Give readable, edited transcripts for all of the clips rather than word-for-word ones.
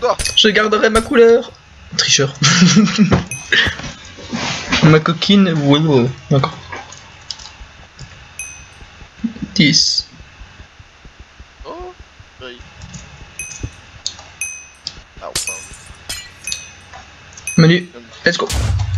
Tais-toi. Je garderai ma couleur. Tricheur. Ma coquine, ouais, d'accord. 10. Oh, oui. Ah, enfin. Manu, let's go.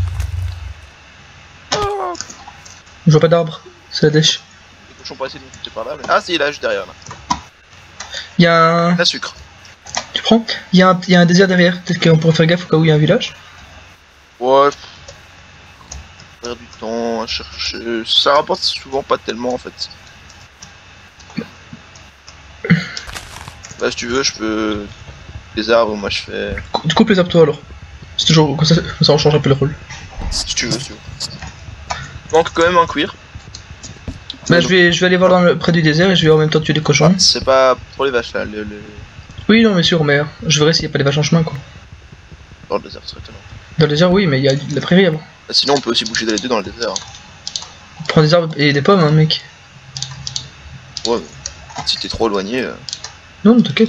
Oh, Je vois pas d'arbre, c'est la dèche. les cochons pas essayer de monter par là, mais... Ah, si, là, juste derrière, là. Il y a un... La sucre. Tu prends? Il y a un désert derrière, peut-être qu'on pourrait faire gaffe au cas où il y a un village. Ouais. Perdre du temps à chercher. Ça rapporte souvent pas tellement, en fait. Bah, si tu veux, je peux... Les arbres, moi, je fais... Tu coupes les arbres toi alors. C'est toujours comme ça on change un peu le rôle. Si tu veux, si tu veux. Manque quand même un cuir. Bah je vais aller voir près du désert et je vais en même temps tuer des cochons. C'est pas pour les vaches, là. Oui non mais sûr mais je verrai s'il y a pas des vaches en chemin quoi. Dans le désert, c'est étonnant. Dans le désert oui mais il y a de la prairie avant. Sinon, on peut aussi boucher les deux dans le désert. Prends des arbres et des pommes hein mec. Ouais, mais si t'es trop éloigné... Non t'inquiète.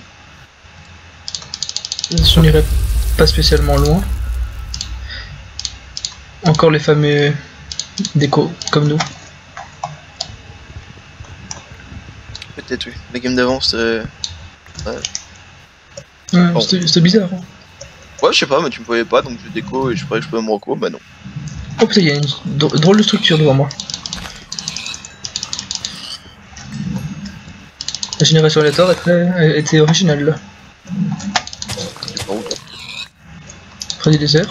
Je n'irai pas spécialement loin. Encore les fameux déco comme nous. Peut-être, oui. La game d'avant, c'était... Ouais. Ouais, Bon. c'était bizarre. Hein. Ouais, je sais pas, mais tu me voyais pas, donc je déco et je croyais que je pouvais me reco, bah non. Oh putain, il y a une drôle de structure devant moi. La génération aléatoire était originale là. C'est pas où, toi. Près du désert.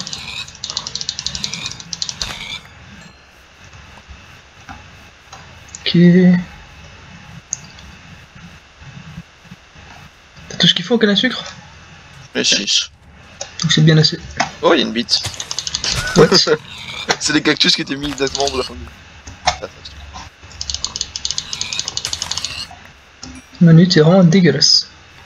Ok. T'as tout ce qu'il faut en canne à sucre? Mais 6. Donc c'est bien assez. Oh, il y a une bite. What? C'est des cactus qui étaient mis exactement pour la fin du... Manu, t'es vraiment dégueulasse.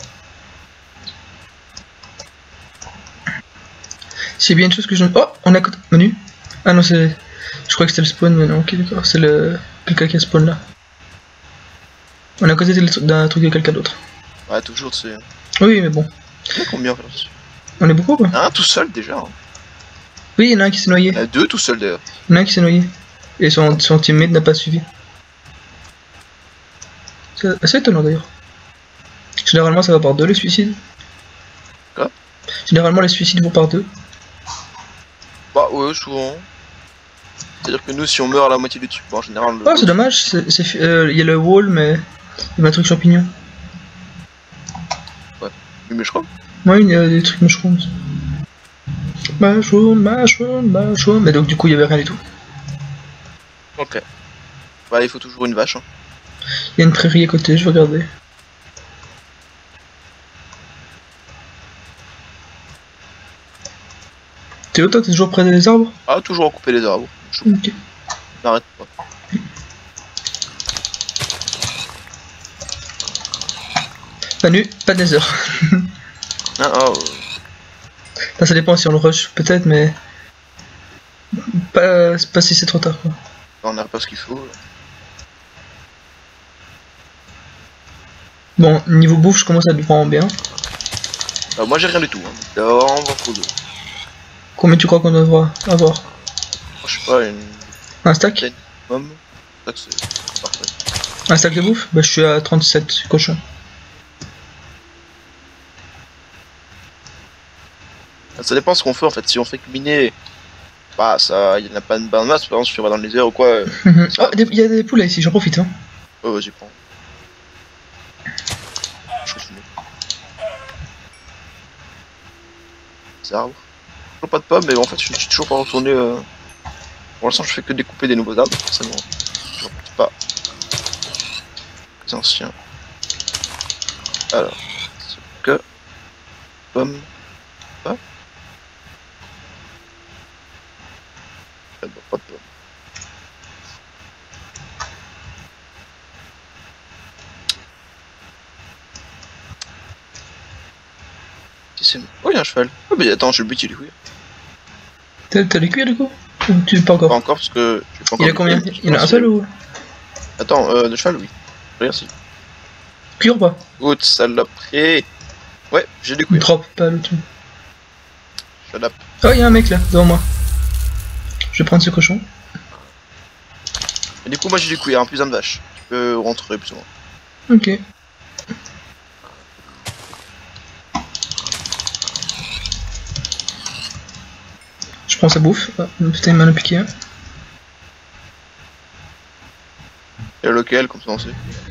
C'est bien une chose que je... Oh, on a... Manu? Ah non, c'est... Je crois que c'était le spawn, mais non, ok, d'accord. C'est le... quelqu'un qui a spawn là. On est à côté d'un truc de quelqu'un d'autre. Ouais, toujours, tu sais. Oui, mais bon. Il y en a combien, frère? On est beaucoup, quoi. Un tout seul, déjà. Hein. Oui, il y en a un qui s'est noyé. Il y en a deux tout seuls, d'ailleurs. Il y en a un qui s'est noyé. Et son teammate n'a pas suivi. C'est assez étonnant, d'ailleurs. Généralement, ça va par deux, les suicides. Quoi? Généralement, les suicides vont par deux. Bah, ouais, souvent. C'est-à-dire que nous, si on meurt à la moitié du truc, bon, en général... Oh, c'est dommage. Il y a le wall, mais... Il y a un truc champignon. Oui, mais je crois. Ouais, il y a des trucs mushrooms. Mushroom. Mais donc, du coup, il y avait rien du tout. Ok. Bah, il faut toujours une vache, hein. Il y a une prairie à côté, je vais regarder. Théo, toi, t'es toujours près des arbres? Ah, toujours couper les arbres. Ok. N'arrête pas. Manu, pas de nether. Ah, oh, Enfin, ça dépend si on le rush, peut-être, mais... Pas si c'est trop tard, quoi. on n'a pas ce qu'il faut. Là. Bon, niveau bouffe, je commence à être vraiment bien. Bah, moi, j'ai rien du tout. Hein. D'abord, on va trouver. Combien tu crois qu'on devra avoir? Je sais pas, une... Un stack? Homme. Ça, c'est parfait. Un stack de bouffe? Bah, je suis à 37 cochons. Ça dépend ce qu'on fait en fait. Si on fait que miner, bah ça, il n'y en a pas une bonne masse. Par exemple, si on va dans les airs ou quoi. Oh, il y a des poulets ici, j'en profite. Hein. Oh, vas-y, prends. Je continue. Des arbres. Toujours pas de pommes, mais en fait, je suis toujours pas retourné. Pour l'instant, je fais que découper des nouveaux arbres, forcément. Je reporte pas les anciens. Alors, c'est que pommes. Pas. Pas de pommes. Oh, il y a un cheval. Oh, mais attends, j'ai le but, il est cuir. T'as les cuirs du coup? Ou tu pas encore? Pas encore, parce que. Pas encore il a combien? Il y en a un seul ou? Attends, de cheval, oui. Regarde si. Cuir ou pas? Haute saloperie. Ouais, j'ai du cuir. Drop, pas le truc. Shut up. Oh, y'a un mec là, devant moi. Je vais prendre ce cochon. Et du coup, moi j'ai du cuir, un plus de vache. Tu peux rentrer plus ou moins. Ok. Je prends sa bouffe. Ah, putain, il m'a piqué. Hein. Et lequel, comme ça on sait.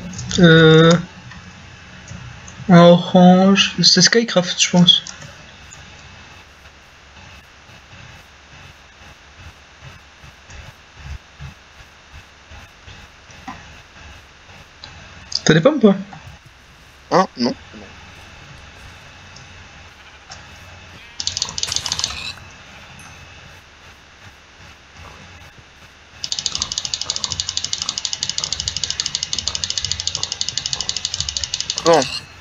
Un orange. C'est Skycraft, je pense. T'as des pommes, toi? Hein? Non. Non. Bon.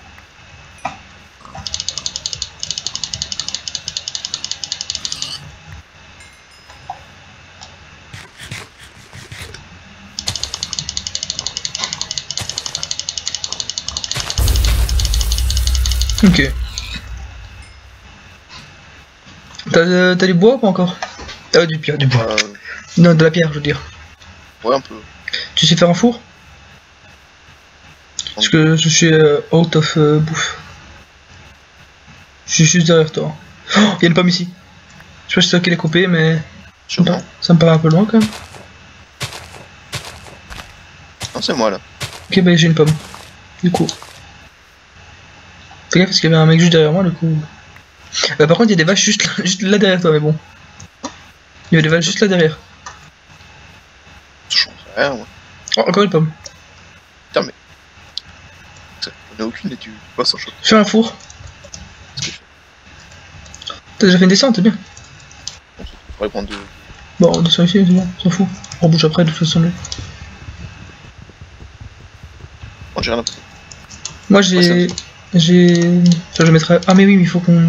Ok. T'as du bois ou pas encore? Ah, du pierre, du bois. Non, de la pierre, je veux dire. Ouais, un peu. Tu sais faire un four? Parce que je suis out of bouffe. Je suis juste derrière toi. Oh, y'a une pomme ici. Je sais pas si c'est toi qui l'ai coupé, mais Sûrement. ça me paraît un peu loin quand même. Non, c'est moi là. Ok, bah j'ai une pomme. Du coup. Fais gaffe parce qu'il y avait un mec juste derrière moi, du coup. Par contre, il y a des vaches juste là derrière toi, mais bon. Il y avait des vaches juste là derrière. Je change rien, moi. Oh, encore une pomme. Putain, mais. J'en ai aucune et tu passes en choc. Fais un four. Qu'est-ce que je fais? T'as déjà fait une descente, c'est bien. Bon, faudrait prendre deux. Bon, on descend ici, c'est bon, on s'en fout. On rebouche après, de toute façon. Bon, j'ai rien à Moi j'ai. Ça, je mettrai. Ah, mais oui, mais il faut qu'on.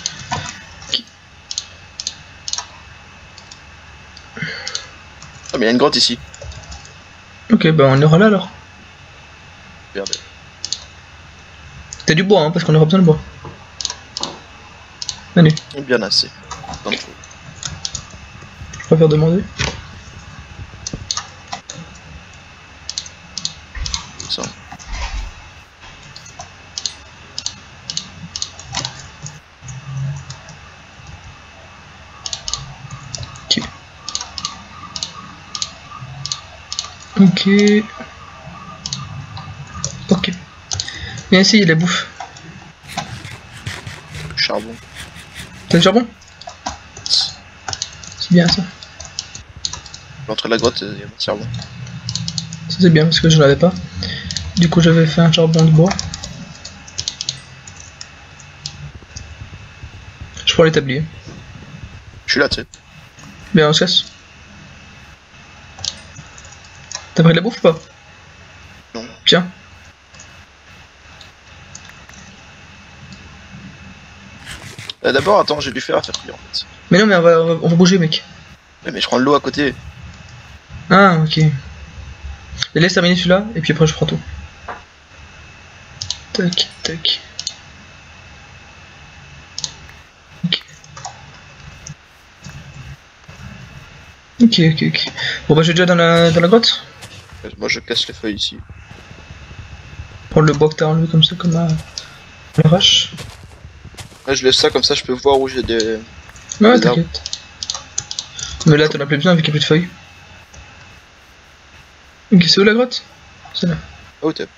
Ah, mais il y a une grotte ici. Ok, bah on ira là alors. Merde. T'as du bois, hein, parce qu'on aura besoin de bois. Allez, Bien assez. Donc, je préfère demander. ça. Ok. Ok. Viens ici, il y a la bouffe. Charbon. T'as le charbon? C'est bien ça. L'entrée de la grotte, il y a pas de charbon. Ça c'est bien parce que je l'avais pas. Du coup j'avais fait un charbon de bois. Je prends l'établi. Je suis là, tu sais. Bien, on se casse. T'as pris de la bouffe ou pas? Non. Tiens. D'abord, attends, j'ai dû faire à faire cuire en fait. Mais non, mais on va bouger, mec. Ouais, mais je prends de l'eau à côté. Ah, ok. Mais laisse terminer celui-là, et puis après je prends tout. Tac, tac. Ok. Ok, ok, ok. Bon bah je vais déjà dans la grotte. Moi, je casse les feuilles ici. Prendre le bois que t'as enlevé comme ça, comme la vache. Là, je laisse ça comme ça, je peux voir où j'ai des. Ouais, des arbres. t'inquiète. Mais là t'en as plus besoin vu qu'il n'y a plus de feuilles. Ok, c'est où la grotte? C'est là. Ah, où t'es?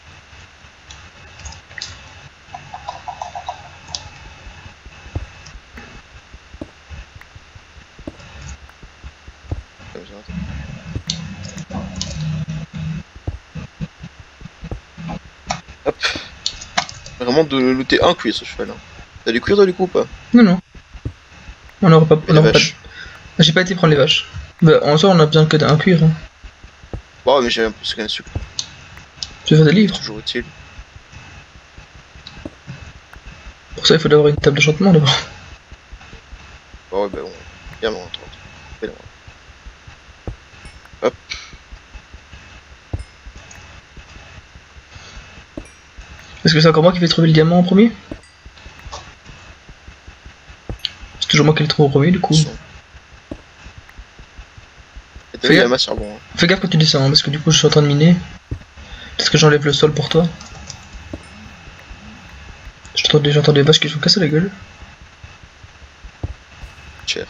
Hop. Vraiment de looter un cuir ce cheval. Hein. T'as du cuir toi du coup ou pas? Non, non. On n'aura pas. Et les vaches. J'ai pas été prendre les vaches. Bah, en soi, on a besoin que d'un cuir. Hein. Bon, mais j'ai un peu ce qu'un sucre. Tu veux faire des livres. Toujours utile. Pour ça, il faut avoir une table d'échantiment d'abord. Bon, ouais, bah bon. Bien, bon, attends. Hop. Est-ce que c'est encore moi qui vais trouver le diamant en premier? C'est toujours moi qui l'ai trouvé au premier du coup. Et t'as vu, il y a ma charbon. Hein. Fais gaffe quand tu descends, hein, parce que du coup je suis en train de miner. Est-ce que j'enlève le sol pour toi? J'entends des vaches qui se font casser la gueule. Cher.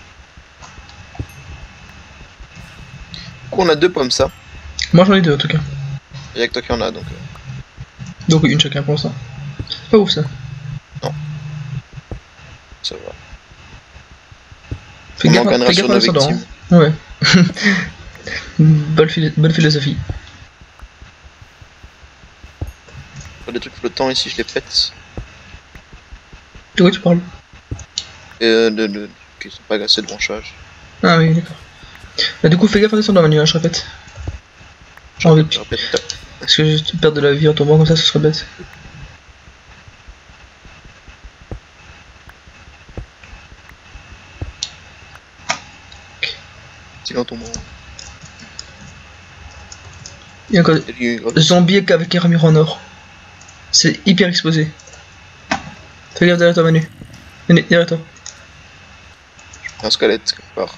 Du coup on a 2 pommes ça. Moi j'en ai 2 en tout cas. Il y a que toi qui en a donc. Donc oui, une chacun pour ça. C'est pas ouf ça. Non. Ça va. Fais On gaffe engrainera sur en nos descendant. victimes. Hein. Ouais. bonne philosophie. Des trucs flottants ici, je les pète. De quoi tu parles? Et qui sont pas assez de branchage. Ah oui, d'accord. Bah, du coup, fais gaffe en descendant, Manu, hein, je répète. Je répète. Parce que juste perdre de la vie en tombant comme ça, ce serait bête. Sinon tombant. Il y a encore des zombies avec un ramure en or. C'est hyper exposé. Fais gaffe derrière toi, Manu. Derrière toi. Un squelette quelque part.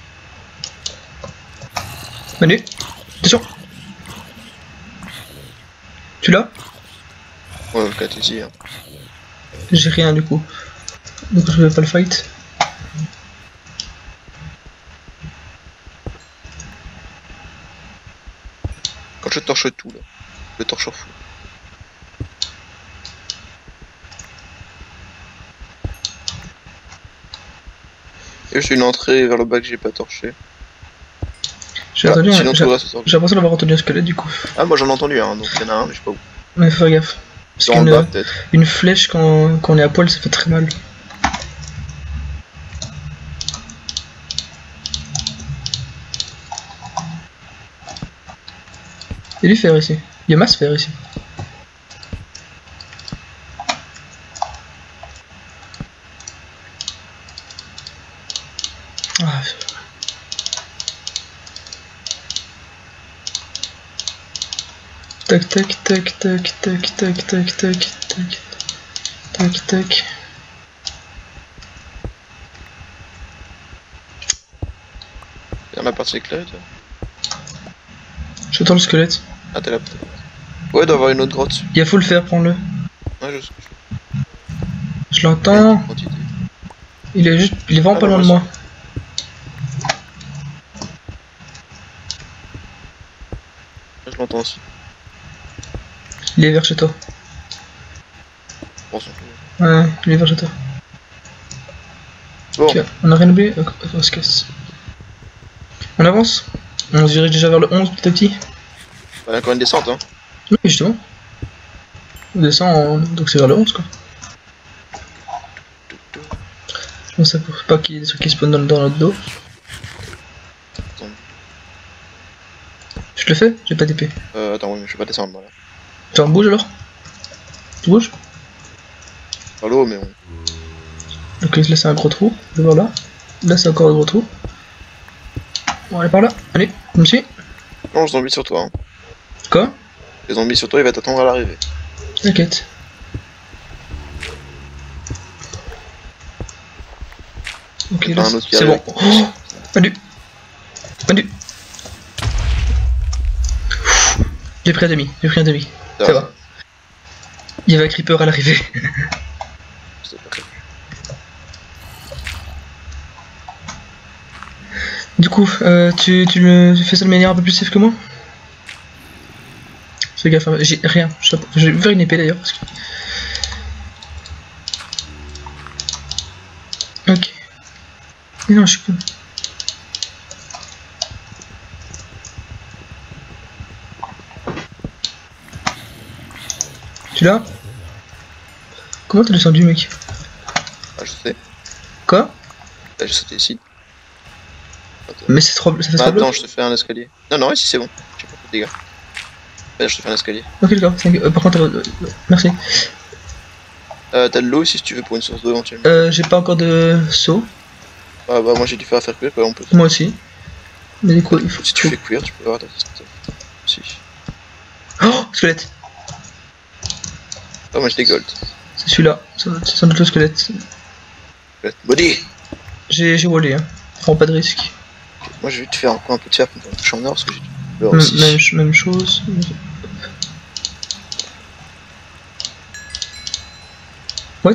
Manu, attention. Tu l'as? Ouais, le squelette ici. Hein. J'ai rien du coup. Donc je vais pas le fight. Quand je torche tout là. Le torche fou. Et juste une entrée vers le bas que j'ai pas torché. J'ai l'impression d'avoir entendu un squelette du coup. Ah moi j'en ai entendu un, donc il y en a un mais je sais pas où. Mais faut faire gaffe. Parce qu'une flèche quand on est à poil ça fait très mal. Il y a du fer ici. Il y a masse fer ici. Ah. Tac tac tac tac tac tac tac tac tac tac tac. Dans la partie éclairée toi. J'attends le squelette. Ah t'es là peut-être. Ouais, il doit y avoir une autre grotte. Il y a full fer, prends-le. Ouais, je sais. Je l'entends. Il est vraiment pas loin de moi. Je l'entends aussi. Il est vers chez toi. Bon, ouais, il est vers chez toi. Bon. Okay, on a rien oublié. On se casse. On avance. On se dirige déjà vers le 11 petit à petit. Il y a encore une descente, hein. Oui, justement. On descend, donc c'est vers le 11 quoi. Je pense pour pas qu'il y ait des trucs qui spawnent dans notre dos. Je te le fais? J'ai pas d'épée. Attends, oui, mais je vais pas descendre moi là. Tu en bouges alors? Tu bouges? Par l'eau, mais on. Donc là c'est un gros trou, je vais voir là. Là c'est encore un gros trou. On va aller par là, allez, tu me suis? Non, les zombies sur toi. Hein. Quoi? Les zombies sur toi, il va t'attendre à l'arrivée. T'inquiète. Ok, là c'est bon. Oh, Manu. Manu. J'ai pris un demi, ça va. Il y avait un creeper à l'arrivée. Du coup, tu fais ça de manière un peu plus safe que moi? Fais gaffe, j'ai rien. Je vais faire une épée d'ailleurs. Parce que... Ok. Mais non, je suis con. Tu l'as? Comment t'as descendu, mec? Ah, je sais. Quoi? Là, j'ai sauté ici. Attends. Mais c'est trop... ça fait trop attends, je te fais un escalier. Non, non, ici c'est bon. J'ai pas fait de dégâts. Là, je te fais un escalier. Ok, d'accord. Par contre, merci. T'as de l'eau ici si tu veux pour une source d'eau éventuellement. J'ai pas encore de seau. Ah bah, moi j'ai dû faire cuire, on peut. Moi aussi. Mais du coup, il faut... Si tu fais cuire, tu peux avoir ta si. Oh, squelette. Ah, moi j'ai des gold. C'est celui-là, c'est sans doute le squelette. Body. j'ai wallé, hein. Prends pas de risque. Moi je vais te faire encore un peu de fer pour me toucher en or parce que j'ai du beurre aussi. Même chose. What?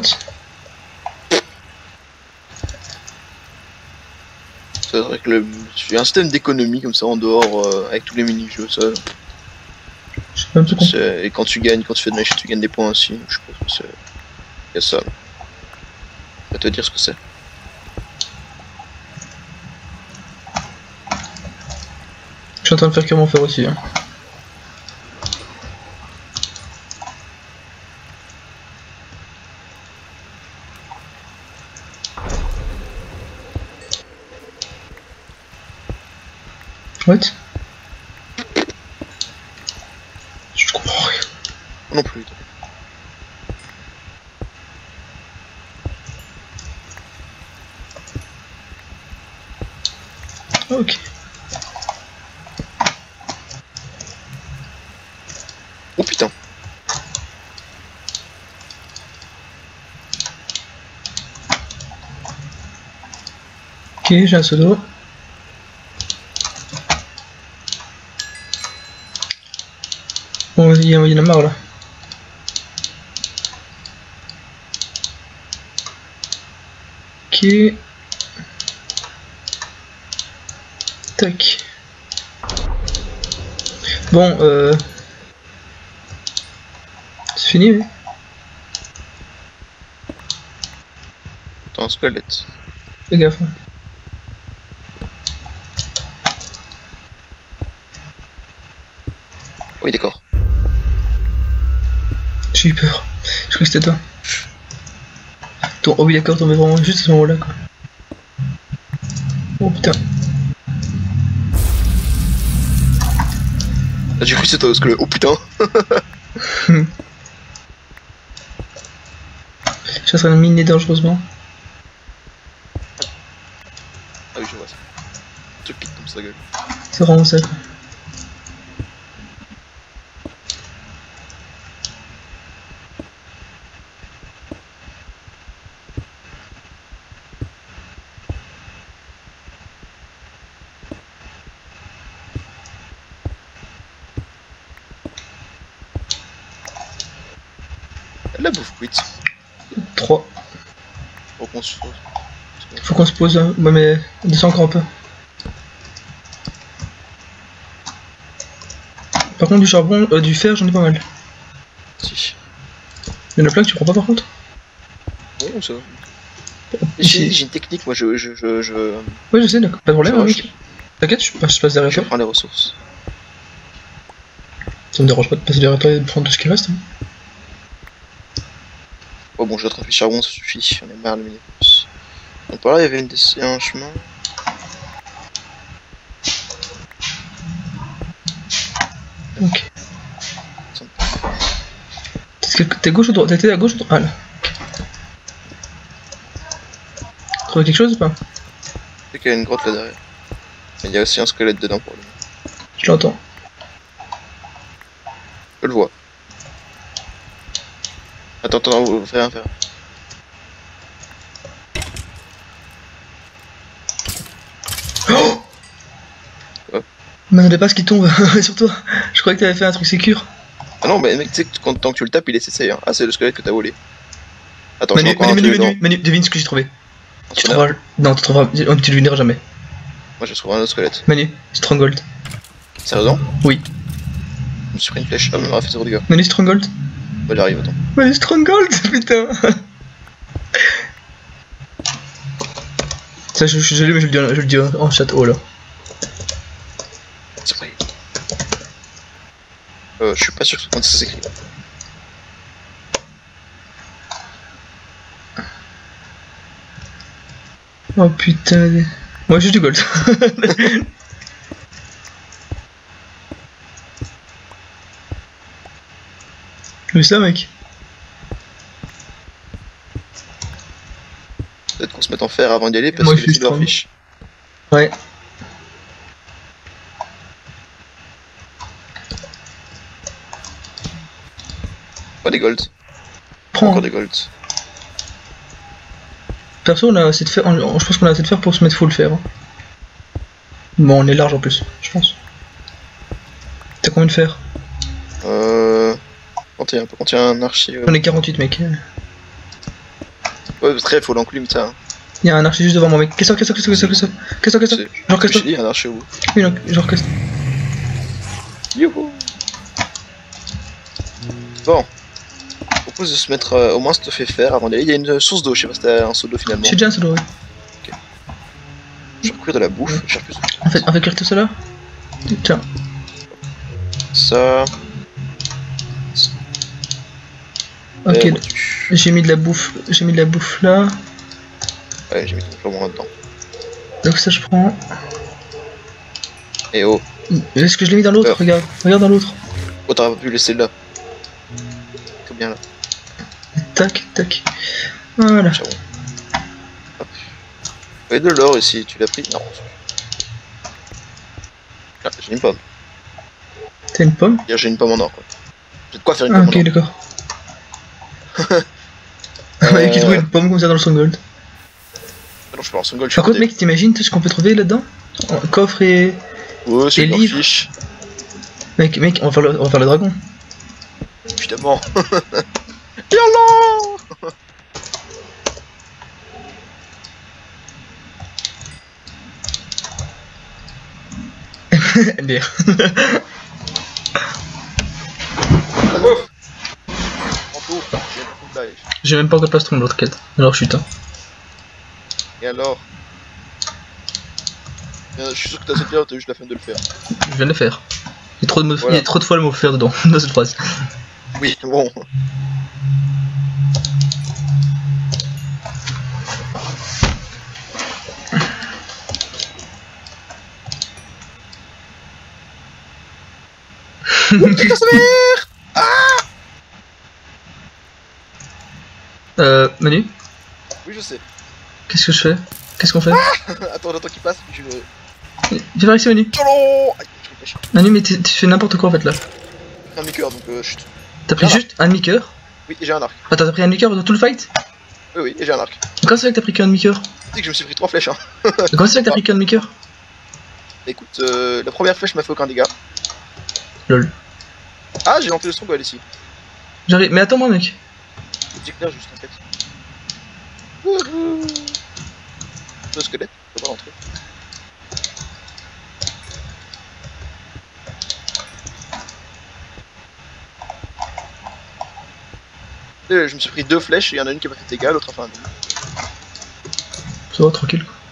C'est vrai que j'ai un système d'économie comme ça en dehors avec tous les mini-jeux, ça. Je sais même plus compris. Et quand tu gagnes, quand tu fais de match, tu gagnes des points aussi. Je pense que c'est. Il y a ça. Je vais te dire ce que c'est. Je suis en train de faire cuire mon fer aussi. Hein. What? Je comprends rien. Non plus. Ok. Oh putain. Ok, j'ai un seau d'eau. Bon, il y en a marre là. Ok. Tac. Bon, c'est fini, oui. T'as un squelette. Fais gaffe. Hein. Oui, d'accord. J'ai eu peur. Je crois que c'était toi. Oh oui, d'accord, tombé vraiment juste à ce moment-là, quoi. Oh putain. Ah, j'ai cru que c'était toi parce que oh putain. Je suis en train de miner dangereusement. Ah oui, je vois ça. Un truc qui te tombe sur la gueule. C'est vraiment ça, quoi. La bouffe quit. 3. Faut qu'on se pose. Faut qu'on se pose, hein. Ouais, mais on descend encore un peu. Par contre, du charbon, du fer, j'en ai pas mal. Si. Il y en a plein que tu prends pas par contre. Ouais, ça. Ici. J'ai une technique, moi Ouais, je sais, d'accord. Pas de problème, hein, mec. T'inquiète, je passe derrière je toi. prends les ressources. Ça me dérange pas de passer derrière toi et de prendre tout ce qui reste. Hein. Oh bon, j'ai 38 charbon, ça suffit. On est marre de miner plus. Donc par là, il y avait un chemin. Ok. T'es gauche ou droite? T'as été à gauche ou droite? Ah là. Trouvé quelque chose ou pas? C'est qu'il y a une grotte là derrière. Mais il y a aussi un squelette dedans pour lui. Je l'entends. Je le vois. Attends, fais rien. Oh, m'attendais pas à ce qu'il tombe sur toi. Je croyais que t'avais fait un truc sécure. Ah non, mais mec, tu sais que tant que tu le tapes, il est cessé. Hein. Ah, c'est le squelette que t'as volé. Attends, Manu, je vais encore Manu, devine ce que j'ai trouvé. Tu Tonnerre. trouveras. Non, tu trouveras. Tu le devineras jamais. Moi, je trouve un autre squelette. Manu, Stronghold. Sérieusement? Oui. Je me suis pris une flèche. Ah, mais il m'a fait 0 dégâts. Manu, Stronghold. Bah, j'arrive, attends. Manu, Stronghold, putain. Ça, je suis désolé, mais je le dis en chat haut là. C'est vrai. Je suis pas sûr que ça s'écrit. Oh putain. Moi, j'ai du gold. Mais ça, mec. Peut-être qu'on se mette en fer avant d'y aller parce Moi, que je les suis silverfish. Ouais. Pas des golds. Prends. Encore des golds. Perso, on a assez de fer. Je pense qu'on a assez de fer pour se mettre full fer. Hein. Bon, on est large en plus, je pense. T'as combien de fer? Quand il y a un archer. On est 48, mec. Ouais, très, faut l'enclume ça. Hein. Il y a un archer juste devant moi, mec. Qu'est-ce que c'est? Genre, qu'est-ce que il y a un archer où? oui, non, genre, qu'est-ce Youhou. Bon. Je propose de se mettre au moins se fait faire avant d'aller. Il y a une source d'eau, je sais pas si t'as un seau d'eau finalement. J'ai déjà un seau d'eau, ouais. Ok. Je vais recourir de la bouffe, je cherche plus. En fait, cuire tout ça là. Tiens. Ça. Ok, j'ai mis de la bouffe. J'ai mis de la bouffe là. Ouais, j'ai mis tout le jambon là-dedans. Donc ça je prends. Et oh. Est-ce que je l'ai mis dans l'autre? Regarde dans l'autre. Oh, t'aurais pas pu laisser là. Tout bien là. Tac. Voilà. Hop. Il y a de l'or ici, tu l'as pris? Non. Ah, j'ai une pomme. T'as une pomme? J'ai une pomme en or quoi. J'ai de quoi faire une Ah, pomme ok, en or. d'accord. Ouais, qui trouve une pomme comme ça dans le Stronghold. Non, je peux en son gold. Par contre, mec, t'imagines tout ce qu'on peut trouver là-dedans? Coffre et. Ouais, c'est et une livres. fiche. Mec, on va faire le dragon. Évidemment. Yallah. MDR. J'ai même pas encore de plastron de l'autre quête. Alors chute. Hein. Et alors? Je suis sûr que t'as cette pierre, t'as juste la flemme de le faire. Je viens de le faire. Il y a trop de, Voilà. il y a trop de fois le mot faire dedans, dans cette phrase. Oui, bon. Manu? Oui, je sais. Qu'est-ce que je fais? Qu'est-ce qu'on fait? Attends qu'il passe, puis je... Viens par ici, Manu. Aïe, je réfléchis. Manu, mais tu fais n'importe quoi en fait là. J'ai un demi-cœur, donc chut. T'as pris J'ai un juste un demi-cœur? Oui, et j'ai un arc. Attends, t'as pris un demi-cœur pendant tout le fight? Oui, et j'ai un arc. Comment ça fait que t'as pris qu'un demi-cœur? Tu sais que je me suis pris 3 flèches, hein. Comment ça fait que t'as pris qu'un demi-cœur? Écoute, la première flèche m'a fait aucun dégât. Lol. Ah, j'ai lancé le stronghold ici. J'arrive, mais attends-moi, mec. J'éclaire juste en fait. Wouhou. Le squelette, je peux pas l'entrer. Je me suis pris 2 flèches, et il y en a une qui m'a fait dégâts, l'autre a fait un dégât. Ça va, tranquille quoi.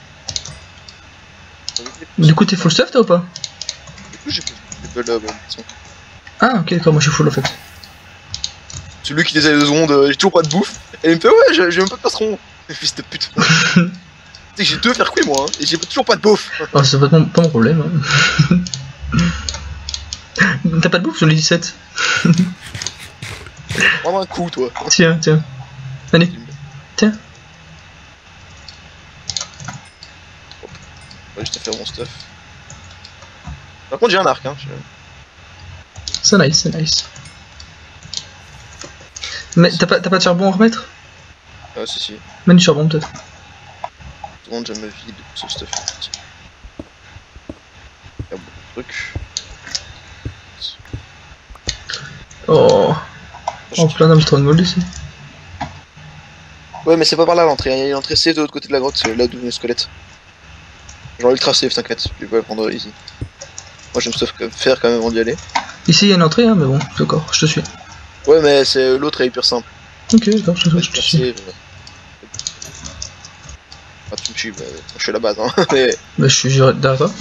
Du coup, t'es full stuff toi ou pas? Du coup, j'ai pas la bonne. Ah, ok, d'accord, moi je suis full en fait. Celui qui désire 2 secondes, j'ai toujours pas de bouffe. Et il me fait, ouais, j'ai même pas de passeron. Fils de pute. Tu sais, j'ai 2 faire couiller moi, hein, et j'ai toujours pas de bouffe. Oh, c'est pas mon problème. Hein. T'as pas de bouffe? J'en ai 17. Prends un coup, toi. Tiens. Allez, tiens. Ouais, je t'ai fait mon stuff. Par contre, j'ai un arc, hein. C'est nice. Mais t'as pas de charbon à remettre? Ah, si. Mets du charbon peut-être. Tout le monde, je me vide ce stuff. Il y a beaucoup de trucs. Oh, plein d'âmes stronghold ici. Ouais, mais c'est pas par là l'entrée, il y a une entrée safe de l'autre côté de la grotte, c'est là d'où vient le squelette. Genre ultra safe, t'inquiète, je vais pas le prendre ici. Moi j'aime stuff faire quand même avant d'y aller. Ici il y a une entrée, hein, mais bon, d'accord, je te suis. Ouais, mais c'est l'autre est hyper simple. Ok, d'accord, je te suis. Ah, tu me suis, bah, je suis à la base, hein. Mais... Bah, je suis derrière toi.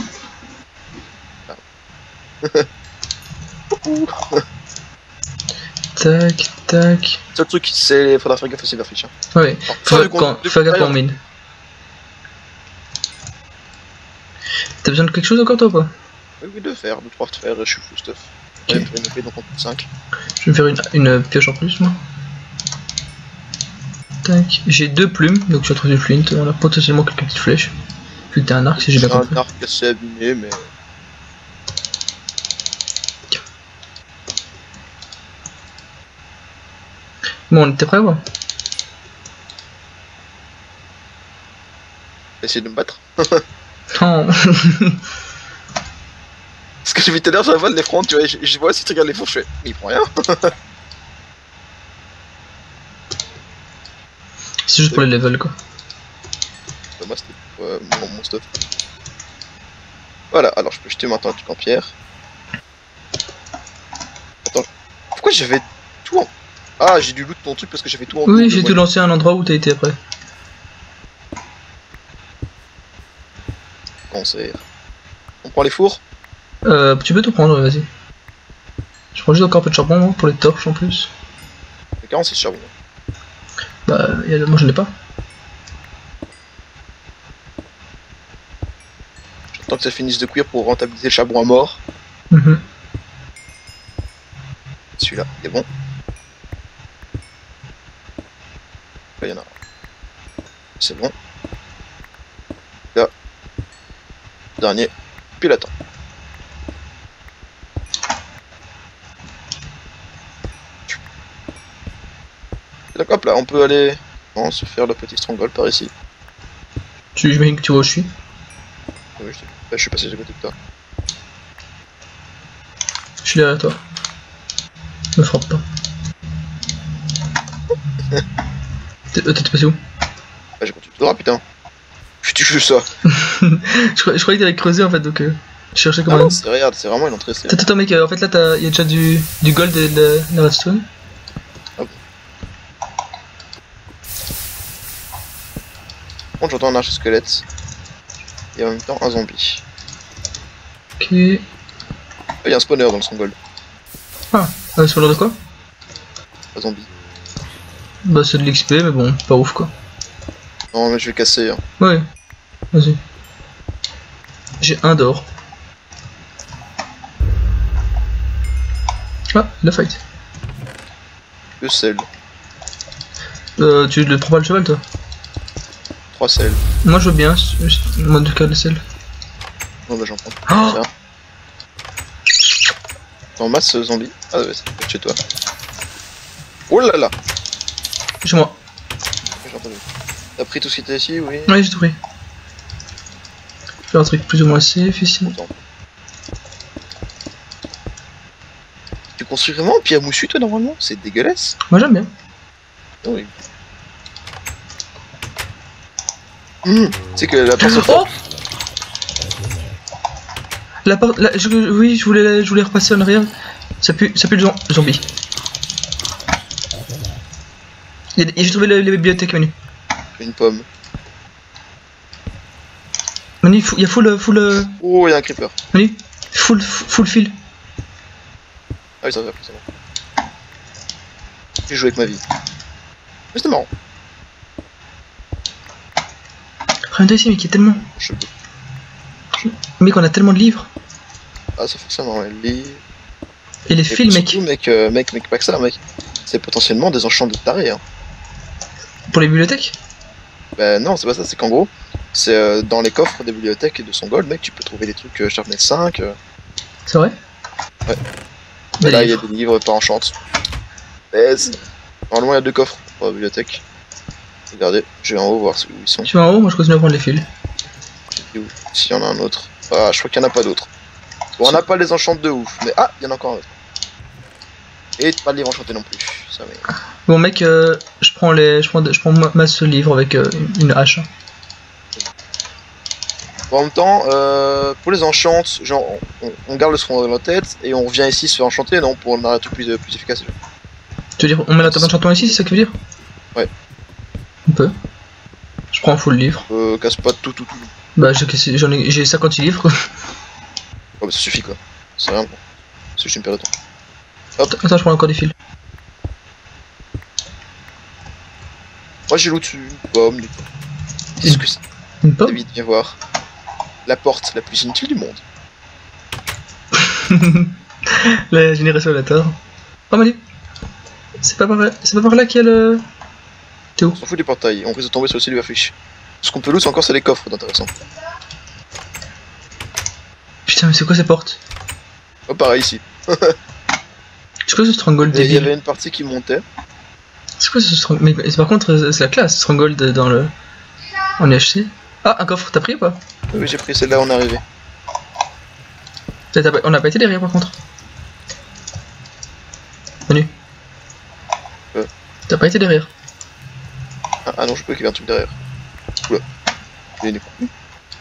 Tac. Le seul truc, c'est faudra faire gaffe au silverfish. Hein. Ouais, Alors, faut gaffe en mine. T'as besoin de quelque chose encore toi ou pas? Oui, 2 fer, 3 fer, je suis full stuff. Je vais me faire une épée, donc on peut 5. Je vais me faire une pioche en plus, moi. Tac, j'ai 2 plumes, donc je vais trouver du flint. On a potentiellement quelques petites flèches. Vu que t'as un arc, si j'ai bien compris. Un arc assez abîmé, mais... Bon, t'es prêt ou pas? Essayer de me battre. Non. Parce que j'ai vu tout à l'heure, j'avais les fronts, tu vois, je vois si tu regardes les fours, je fais, mais il prend rien. C'est juste pour les levels quoi. Bah, moi c'était mon stuff. Voilà, alors je peux jeter maintenant un truc en pierre. Attends, pourquoi j'avais tout en... Ah, j'ai dû loot ton truc parce que j'avais tout en... Oui, j'ai tout lancé à un endroit où t'as été après. Concert. On prend les fours? Tu peux tout prendre, vas-y. Je prends juste encore un peu de charbon moi, pour les torches en plus. Les 46 charbon. Bah, moi je l'ai pas. J'attends que ça finisse de cuire pour rentabiliser le charbon à mort. Mhm. Celui-là, il est bon. Là, il y en a un. C'est bon. Là. Dernier. Puis l'attend. Donc hop là, on peut aller se faire le petit strangle par ici. J'imagine que tu vois où je suis. Oui, je suis passé à côté de toi. Je suis derrière toi. Me frappe pas. T'es passé où? Ah, j'ai continué tout droit, putain. Tu joues ça. je croyais que t'avais creusé en fait, donc je cherchais comment. Ah non, regarde, c'est vraiment une entrée. Attends mec, en fait là il y a déjà du gold et de la redstone. Ah bon. Par contre, j'entends un archi-squelette. Et en même temps un zombie. Ok. Il y a un spawner dans le stronghold. Ah, sur l'heure de quoi? Un zombie. Bah c'est de l'XP mais bon, pas ouf quoi. Non mais je vais le casser. Hein. Ouais, vas-y. J'ai un d'or. Ah, la fight. Le sel. Tu le prends pas le cheval toi? 3 sels. Moi je veux bien, juste moi de cas le sel. Non bah j'en prends. Oh Tiens. T'en masse zombie. Ah ouais, c'est chez toi. Oh là là. Chez moi. J'ai entendu. T'as pris tout ce qui était ici, oui? Ouais, j'ai tout pris. Je vais faire un truc plus ou moins safe ici. Tu construis vraiment un pied à moussu toi normalement? C'est dégueulasse. Moi j'aime bien. Oui. C'est que la porte Oh la porte, oui, je voulais repasser en arrière. Ça pue le zombie. Et j'ai trouvé les bibliothèques, Manu. Une pomme. Manu, il y a full. Oh, il y a un creeper. Manu, full fil. Ah oui, ça va, c'est bon. J'ai joué avec ma vie. Mais c'était marrant. Regarde ici, mec, il y a tellement. Je... Mec, on a tellement de livres. Ah, ça forcément, les livres. Et les fils, mec. Surtout, mec, pas que ça, mec. C'est potentiellement des enchants de tarés, hein. Pour les bibliothèques? Bah non, c'est pas ça, c'est qu'en gros, c'est dans les coffres des bibliothèques et de son gold, mec, tu peux trouver des trucs Sharpness 5. C'est vrai? Ouais. Des Là, il y a livres. des livres par enchant. Baise. Normalement, il y a 2 coffres pour la bibliothèque. Regardez, je vais en haut voir où ils sont. Tu vas en haut, moi je continue à prendre les fils. S'il y en a un autre. Ah, je crois qu'il n'y en a pas d'autres. Bon, on n'a pas les enchants de ouf, mais ah, il y en a encore un autre. Et pas de livre enchanté non plus. Ça, mais... Bon, mec, je prends masse livre avec une hache. Bon, en même temps, pour les enchantes, genre, on garde le son dans la tête et on revient ici se faire enchanter, non, pour un truc plus efficace. Tu veux dire, on met la table d'enchantement ici, c'est ça que tu veux dire? Ouais. On peut. Je prends un full livre. Casse pas tout. Bah, j'ai 56 livres quoi. Ouais, bah ça suffit quoi. C'est rien, bon. C'est juste une perte de temps. Hop. Attends, je prends encore des fils. Moi j'ai l'eau dessus, une pomme, du Qu'est-ce que c'est? Une pomme? David, viens voir. La porte la plus inutile du monde. La génération aléatoire. Oh, Manu. C'est pas par là qu'il y a le. T'es où? On s'en fout du portail, on risque de tomber sur le silverfish. Ce qu'on peut loot encore c'est les coffres d'intéressant. Putain, mais c'est quoi ces portes? Oh pareil ici. C'est quoi ce stronghold Il y débile? avait une partie qui montait. C'est quoi ce stronghold? Mais par contre, c'est la classe, stronghold dans le. En HC. Ah, un coffre, t'as pris ou pas? Oui, j'ai pris celle-là, on est arrivé. On n'a pas été derrière par contre. Manu. T'as pas été derrière. Ah non, je peux qu'il y ait un truc derrière. Oula. Il y a des coups.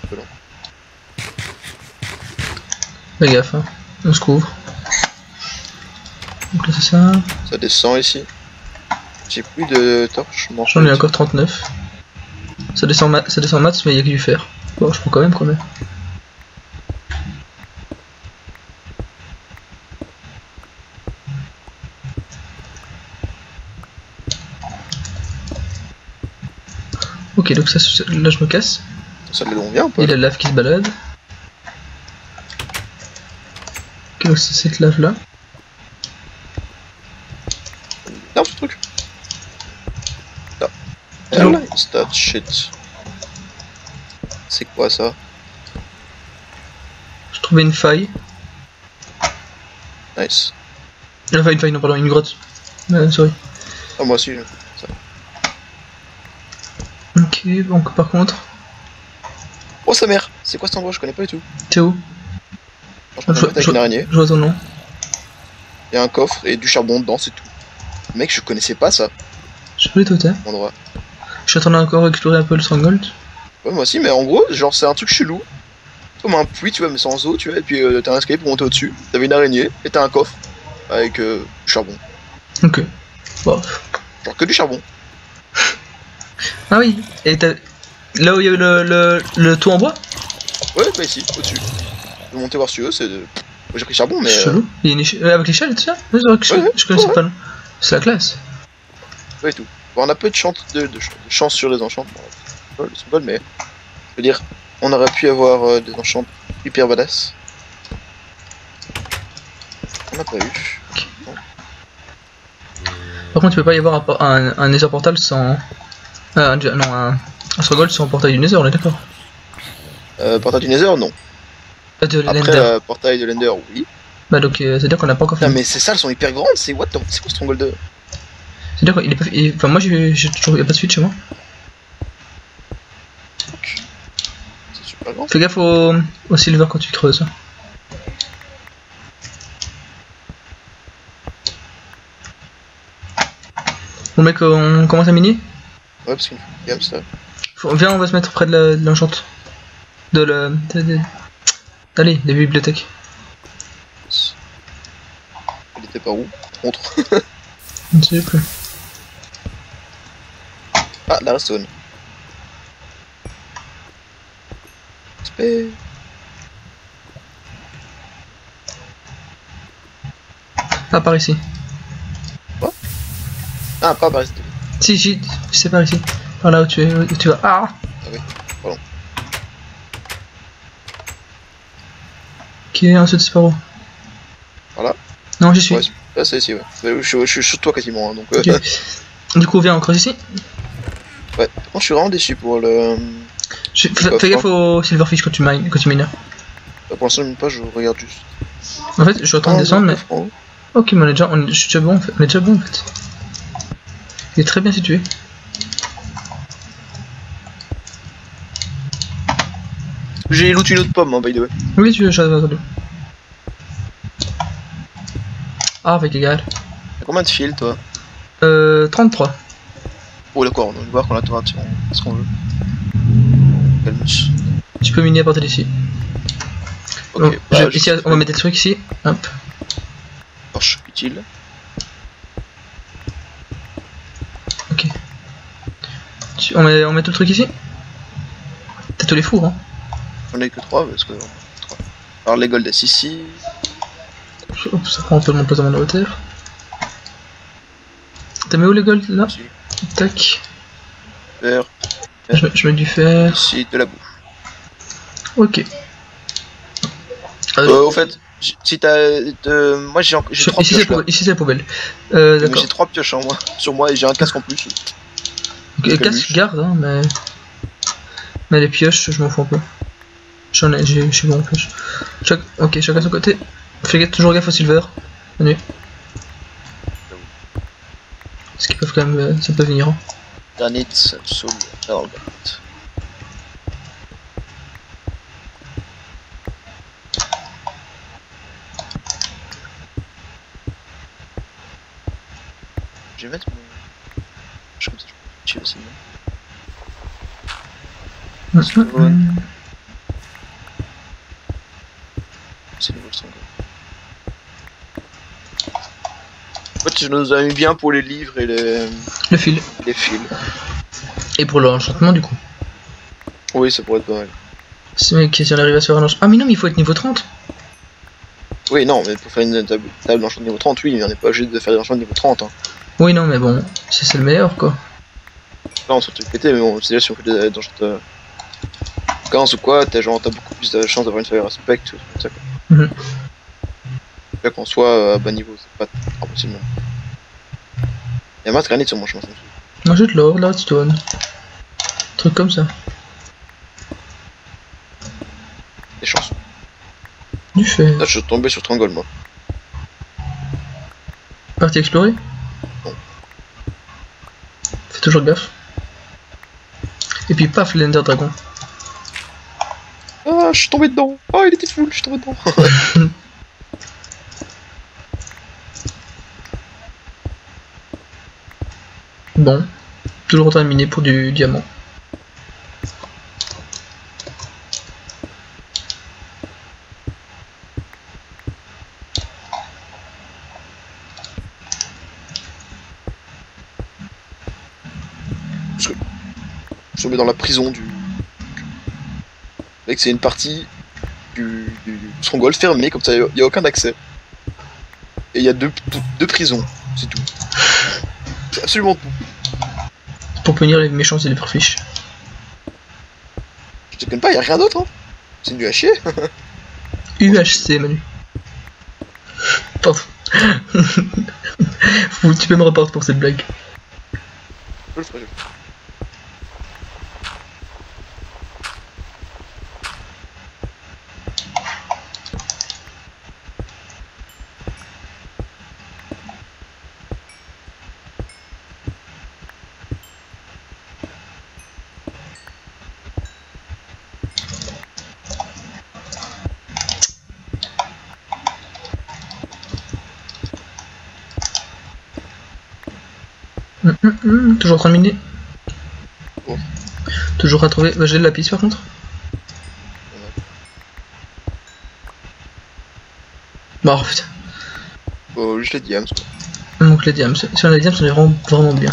Fais gaffe, hein. On se couvre. Donc là c'est ça. Ça descend ici. J'ai plus de torches. J'en ai encore 39. Ça descend max, mais il y a que du fer. Bon, je prends quand même combien. Ok, donc ça, là je me casse. Ça le long vient ou pas? Il y a la lave qui se balade. Ok, donc c'est cette lave là. Non, ce truc. Là. Hello. Stat shit. C'est quoi ça? Je trouvais une faille. Nice. Enfin une faille, non pardon, une grotte. Sorry. Ah, moi aussi. Ça. Ok, donc par contre... Oh sa mère! C'est quoi cet endroit? Je connais pas du tout. T'es où? Je me avec une araignée. Je vois ton nom. Il y a un coffre et du charbon dedans, c'est tout. Mec, je connaissais pas ça. Je sais pas tout à Endroit. Je suis en train encore explorer un peu le Stronghold. Ouais, moi aussi, mais en gros, genre, c'est un truc chelou. Comme un puits, tu vois, mais sans eau, tu vois, et puis t'as un escalier pour monter au-dessus. T'avais une araignée et t'as un coffre avec du charbon. Ok. Bon. Genre que du charbon. Ah oui, et t'as... Là où il y avait le toit en bois? Ouais, bah ici, au-dessus. Je vais monter voir si tu veux, c'est... Moi j'ai pris charbon, mais... Chelou. Il y a une échelle... avec l'échelle et tout ça? Ouais, c'est vrai que ouais, je connaissais ouais. pas. Non. C'est la classe. Ouais, et tout. Bon, on a peu de chance, de chance sur les enchantements. Le symbole, mais... Je veux dire, on aurait pu avoir des enchantements hyper badass. On n'a pas eu. Par contre, tu peux pas y avoir un Nether portal sans... non, un Stronghold sans portail du Nether, on est d'accord? Portail du Nether, non. De Après, l'Ender. portail de l'Ender, oui. Bah donc, c'est-à-dire qu'on a pas encore Putain, fini. mais ces salles sont hyper grandes, c'est what the... C'est quoi Stronghold 2? C'est-à-dire qu'il est pas... Enfin, moi j'ai toujours... Y'a pas de suite chez moi. C'est super grand. Fais gaffe au silver quand tu creuses. Bon mec, on commence à miner? Ouais, parce qu'il y a ça. Viens, on va se mettre près de l'enchante. Allez, des bibliothèques. Il était par où? Contre. Je ne sais plus. Ah, la redstone. Spé. Ah, par ici. Quoi? Ah, pas par ici. Si, c'est par ici. Par là où tu vas. Ah! Ah oui, pardon. Qui est un seul Sparrow? Voilà. Non, j'y suis. Ouais, là, c'est ici, ouais. Je suis sur toi quasiment, hein, donc... Ok. Du coup, viens, on creuse ici. Ouais, moi je suis vraiment déçu pour le... Fais gaffe au silverfish quand tu mines. Pour l'instant, même pas, je regarde juste. En fait, je suis en train de descendre, mais... Oh. Ok, mais je suis déjà bon, en fait. On est déjà bon, en fait. Il est très bien situé. J'ai loot une autre pomme, hein, by the way. Oui, j'avais entendu. Ah, avec égal. T'as combien de fils, toi? 33. Oh, d'accord, on va voir qu'on a tout ce qu'on veut. Calmus. Tu peux miner à partir d'ici. Ok, Donc, bah, ici, on va mettre des trucs ici. Hop. Torche utile. Ok. On met tout le truc ici. T'as tous les fours, hein. J'en ai que 3 parce que... Alors les gold ici. Hop, ça prend un peu de mon placement de hauteur. T'as mis où les gold là? Ici. Tac. Fer. Je mets du fer. Ici, de la bouffe. Ok. Au fait, si t'as... moi j'ai 3 pioches là. Ici c'est la poubelle. Mais D'accord. j'ai 3 pioches en moi. Sur moi et j'ai un casque en plus. Ok, casque, je garde, hein, mais les pioches, je m'en fous un peu. Je suis bon en pioche. Ok, chacun son côté. Fais toujours gaffe au silver. Bonne nuit. Parce qu'ils peuvent quand même... ça peut venir. Hein. Granit, soul, alors Je vais mettre mon. Je comme ça, je peux aussi. C'est le Stronghold. En fait, je nous ai mis bien pour les livres et Le fil. les fils. Et pour l'enchantement du coup. Oui, ça pourrait être pas mal. Si on arrive à se faire un enchantement. Ah mais non, mais il faut être niveau 30. Oui, non, mais pour faire une table d'enchant de niveau 30, oui, on n'est pas obligé de faire des enchants de niveau 30. Hein. Oui, non, mais bon, si c'est le meilleur quoi. Là, on s'en fait péter, mais bon, c'est là si on fait des enchants de 15 ou quoi, t'as beaucoup plus de chance d'avoir une fire aspect, tout ça quoi. Là qu'on soit à bas niveau, c'est pas impossible. Il y a masse granit sur mon chemin, ça me fait. Moi j'ai de l'or, là, stone. Truc comme ça. Des chances. Du fait. Là, je suis tombé sur Stronghold, moi. Partie explorer. Bon. Fais toujours gaffe. Et puis paf, l'Ender Dragon. Ah, je suis tombé dedans. Oh, il était full, je suis tombé dedans. Bon. Toujours en train de miner pour du diamant. Je suis tombé dans la prison du. Mec, c'est une partie du Stronghold fermée, comme ça, il n'y a aucun accès. Et il y a deux prisons, c'est tout. C'est absolument tout. Pour punir les méchants et les perfiches. Je te connais pas, il n'y a rien d'autre, hein. C'est nul à chier. UHC, Manu. Pardon. Tu peux me reporter pour cette blague. Je le ferai. Toujours en train de miner. Oh. Toujours à trouver. Bah, j'ai de la piste par contre. Bon, putain. Oh, juste les diams, quoi. Donc les diams. Si on a les diams, on est vraiment bien.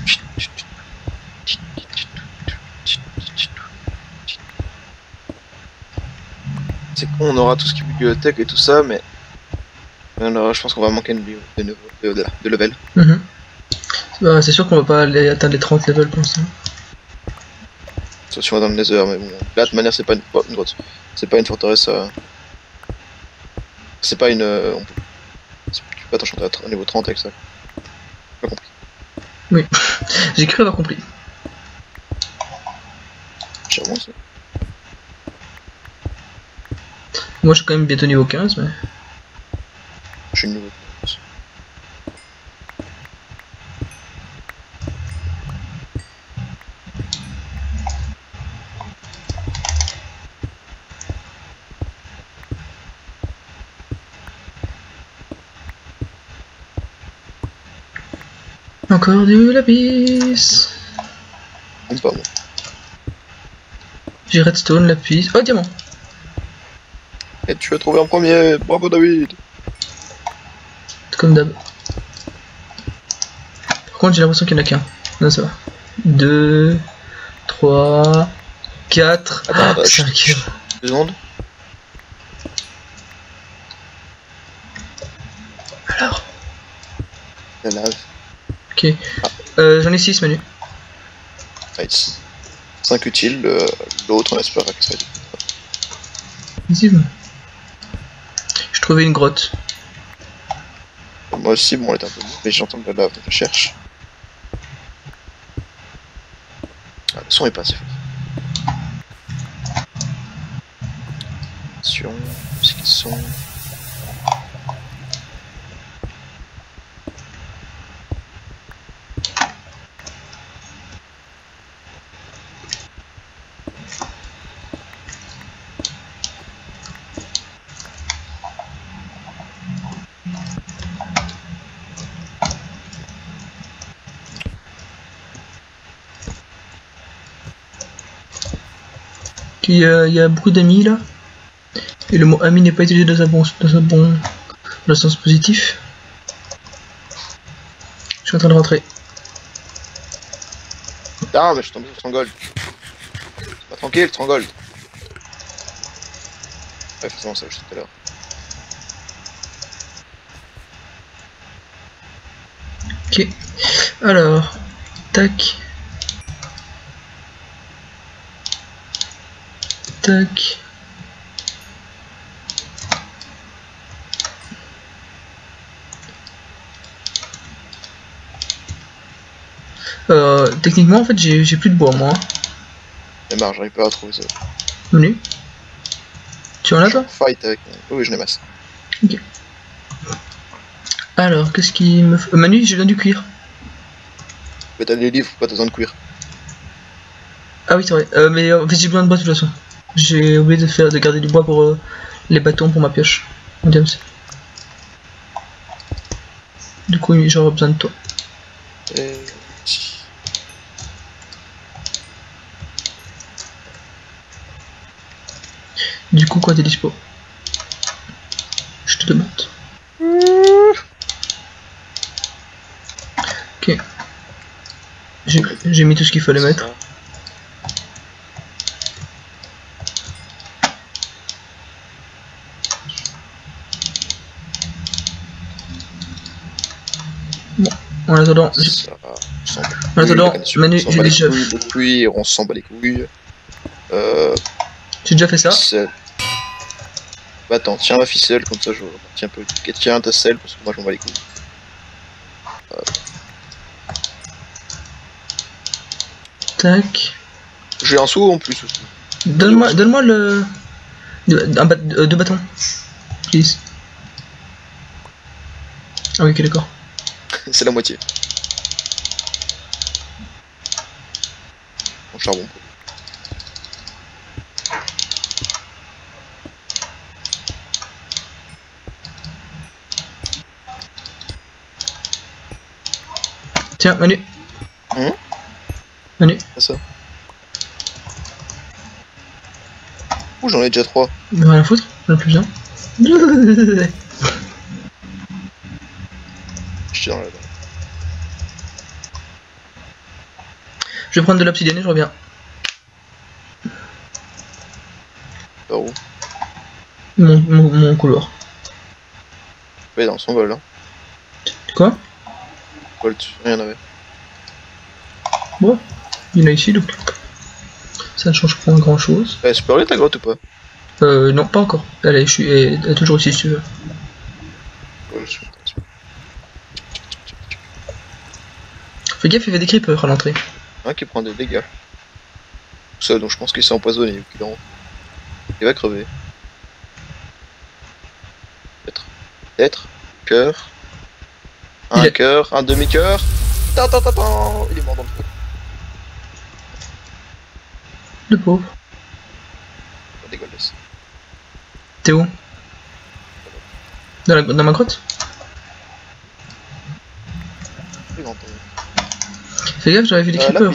C'est con, on aura tout ce qui est bibliothèque et tout ça, mais je pense qu'on va manquer de level. Bah, c'est sûr qu'on va pas aller atteindre les 30 levels pour l'instant. Sauf si on va dans le Nether, mais bon, là, de toute manière, c'est pas une grotte. C'est pas une forteresse. C'est pas une. Tu peux pas t'enchanter à niveau 30 avec ça. Pas compris. Oui, j'ai cru avoir compris. J'avance. Moi, je suis quand même bientôt niveau 15, mais. Je suis nouveau. Encore du lapis. Même pas moi. J'ai redstone, lapis. Oh, diamant. Et tu as trouvé en premier, bravo David. Comme d'hab. Par contre, j'ai l'impression qu'il n'y en a qu'un. Non, ça va. 2, 3, 4, Attends, 5. 2 secondes. Alors. La lave. Ok. J'en ai 6, Manu. Nice. 5 utiles, l'autre on espère que ça va être. Visible. Je trouvais une grotte. Moi aussi, bon, elle est un peu mais j'entends de la lave, donc je cherche. Ah, le son est pas assez fort. Attention, c'est qu'ils sont. qu'il y a beaucoup d'amis là. Et le mot ami n'est pas utilisé dans dans le sens positif. Je suis en train de rentrer. Ah, mais je suis tombé sur Stronghold. Pas tranquille, Stronghold. Ouais, forcément, ça, je tout à l'heure. Ok. Alors, tac. Tac. Techniquement, en fait, j'ai plus de bois, moi. Mais marre, j'arrive pas à trouver ça. Menu. Tu en as, toi? Fight avec. Oui, je l'ai masse. Ok. Alors, qu'est-ce qui me fait... Manu, j'ai besoin du cuir. Mais t'as les livres, pas besoin de cuir. Ah oui, c'est vrai. Mais en fait, j'ai besoin de bois de toute façon. J'ai oublié de garder du bois pour les bâtons pour ma pioche. En diams. Du coup, j'aurai besoin de toi. Et... Du coup, quoi, t'es dispo? Je te demande. Ok. J'ai mis tout ce qu'il fallait mettre. Bon, en attendant, Manu, j'ai déjà fait. Le cuir, on s'en bat les couilles. J'ai déjà fait ça. Ficelle. Bah attends, tiens la ficelle, comme ça je repartis un peu. Ok, tiens ta selle, parce que moi j'en bats les couilles. Tac. J'ai un seau en plus aussi. Donne-moi le... deux bâtons. Please. Ah oui, ok, d'accord. C'est la moitié. En charbon. Tiens, Manu. Manu. C'est ça. Ouh, j'en ai déjà 3. Mais rien à foutre, j'en ai plus besoin. Je suis dans la... Je vais prendre de l'obsidienne et je reviens. Par où? Mon couloir. Ouais, dans son vol, hein. Quoi? Vol, rien avait. Bon, il y en a ici donc. Ça ne change pas grand chose. Ouais, tu peux aller ta grotte ou pas? Non, pas encore. Elle est toujours ici si tu veux. Ouais, Fais gaffe, il y avait des creepers à l'entrée. Un qui prend des dégâts. Ça, donc je pense qu'il s'est empoisonné ou qu'il en... Il va crever. Peut-être. Cœur. Un cœur, un demi-cœur. Il est mort dans le feu. Le pauvre. Dégueulasse. T'es où? Dans ma grotte? Fais gaffe, j'avais vu des creepers.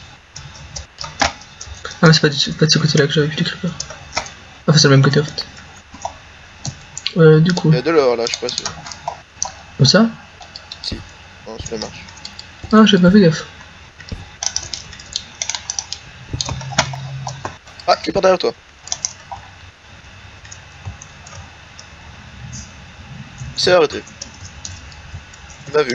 Ah mais c'est pas de ce côté là que j'avais vu des creepers. Enfin c'est le même côté en fait. Du coup. Il y a de l'or là, je sais pas si... Comme ça? Si. Non, ça marche. Ah j'ai pas fait gaffe. Ah, il est par derrière toi. Il s'est arrêté. Il m'a vu.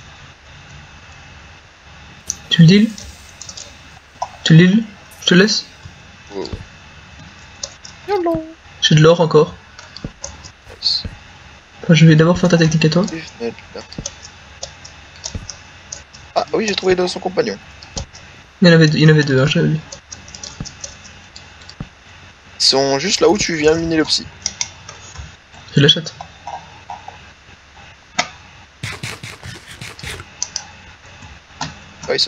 Tu le deal? Tu le deal? Je te laisse? Ouais. J'ai de l'or encore. Nice. Enfin, je vais d'abord faire ta technique à toi. Ah oui, j'ai trouvé son compagnon. Il y en avait deux, hein, j'avais vu. Ils sont juste là où tu viens miner le psy. Je l'achète. Ouais, ça.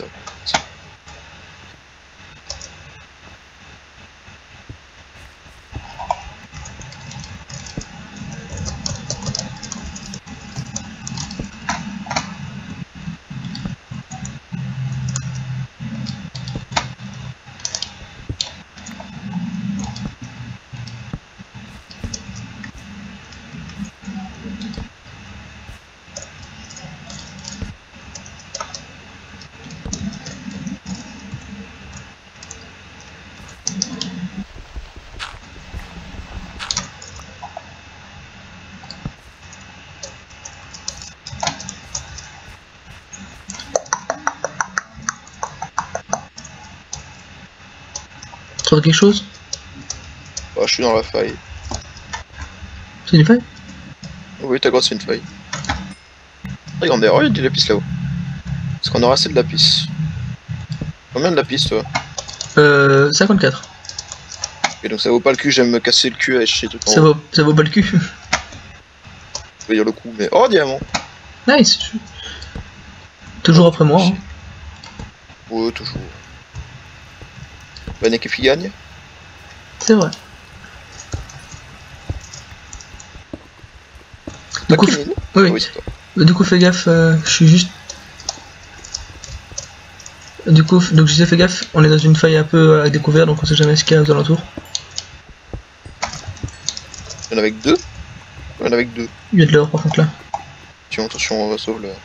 Trouve quelque chose? Bah, je suis dans la faille. C'est une faille? Oui, ta grotte c'est une faille. Regardez, oh, il y a du lapis là-haut. Est-ce qu'on aura assez de lapis? Combien de lapis toi? 54. Et donc ça vaut pas le cul, j'aime me casser le cul à chercher tout en Ça haut. vaut pas le cul. Je vais dire le coup, mais... Oh, diamant! Nice. Toujours après moi. Hein. Ouais, toujours. Bah, qui gagne. C'est vrai. Du coup, oui. Oui, c'est toi. Du coup, fais gaffe, je suis juste... Du coup, donc je disais fais gaffe, on est dans une faille un peu à découvert, donc on sait jamais ce qu'il y a aux alentours. Il y en a avec deux? Il y en a avec deux. Il y a de l'or par contre là. Attention, on va sauver le...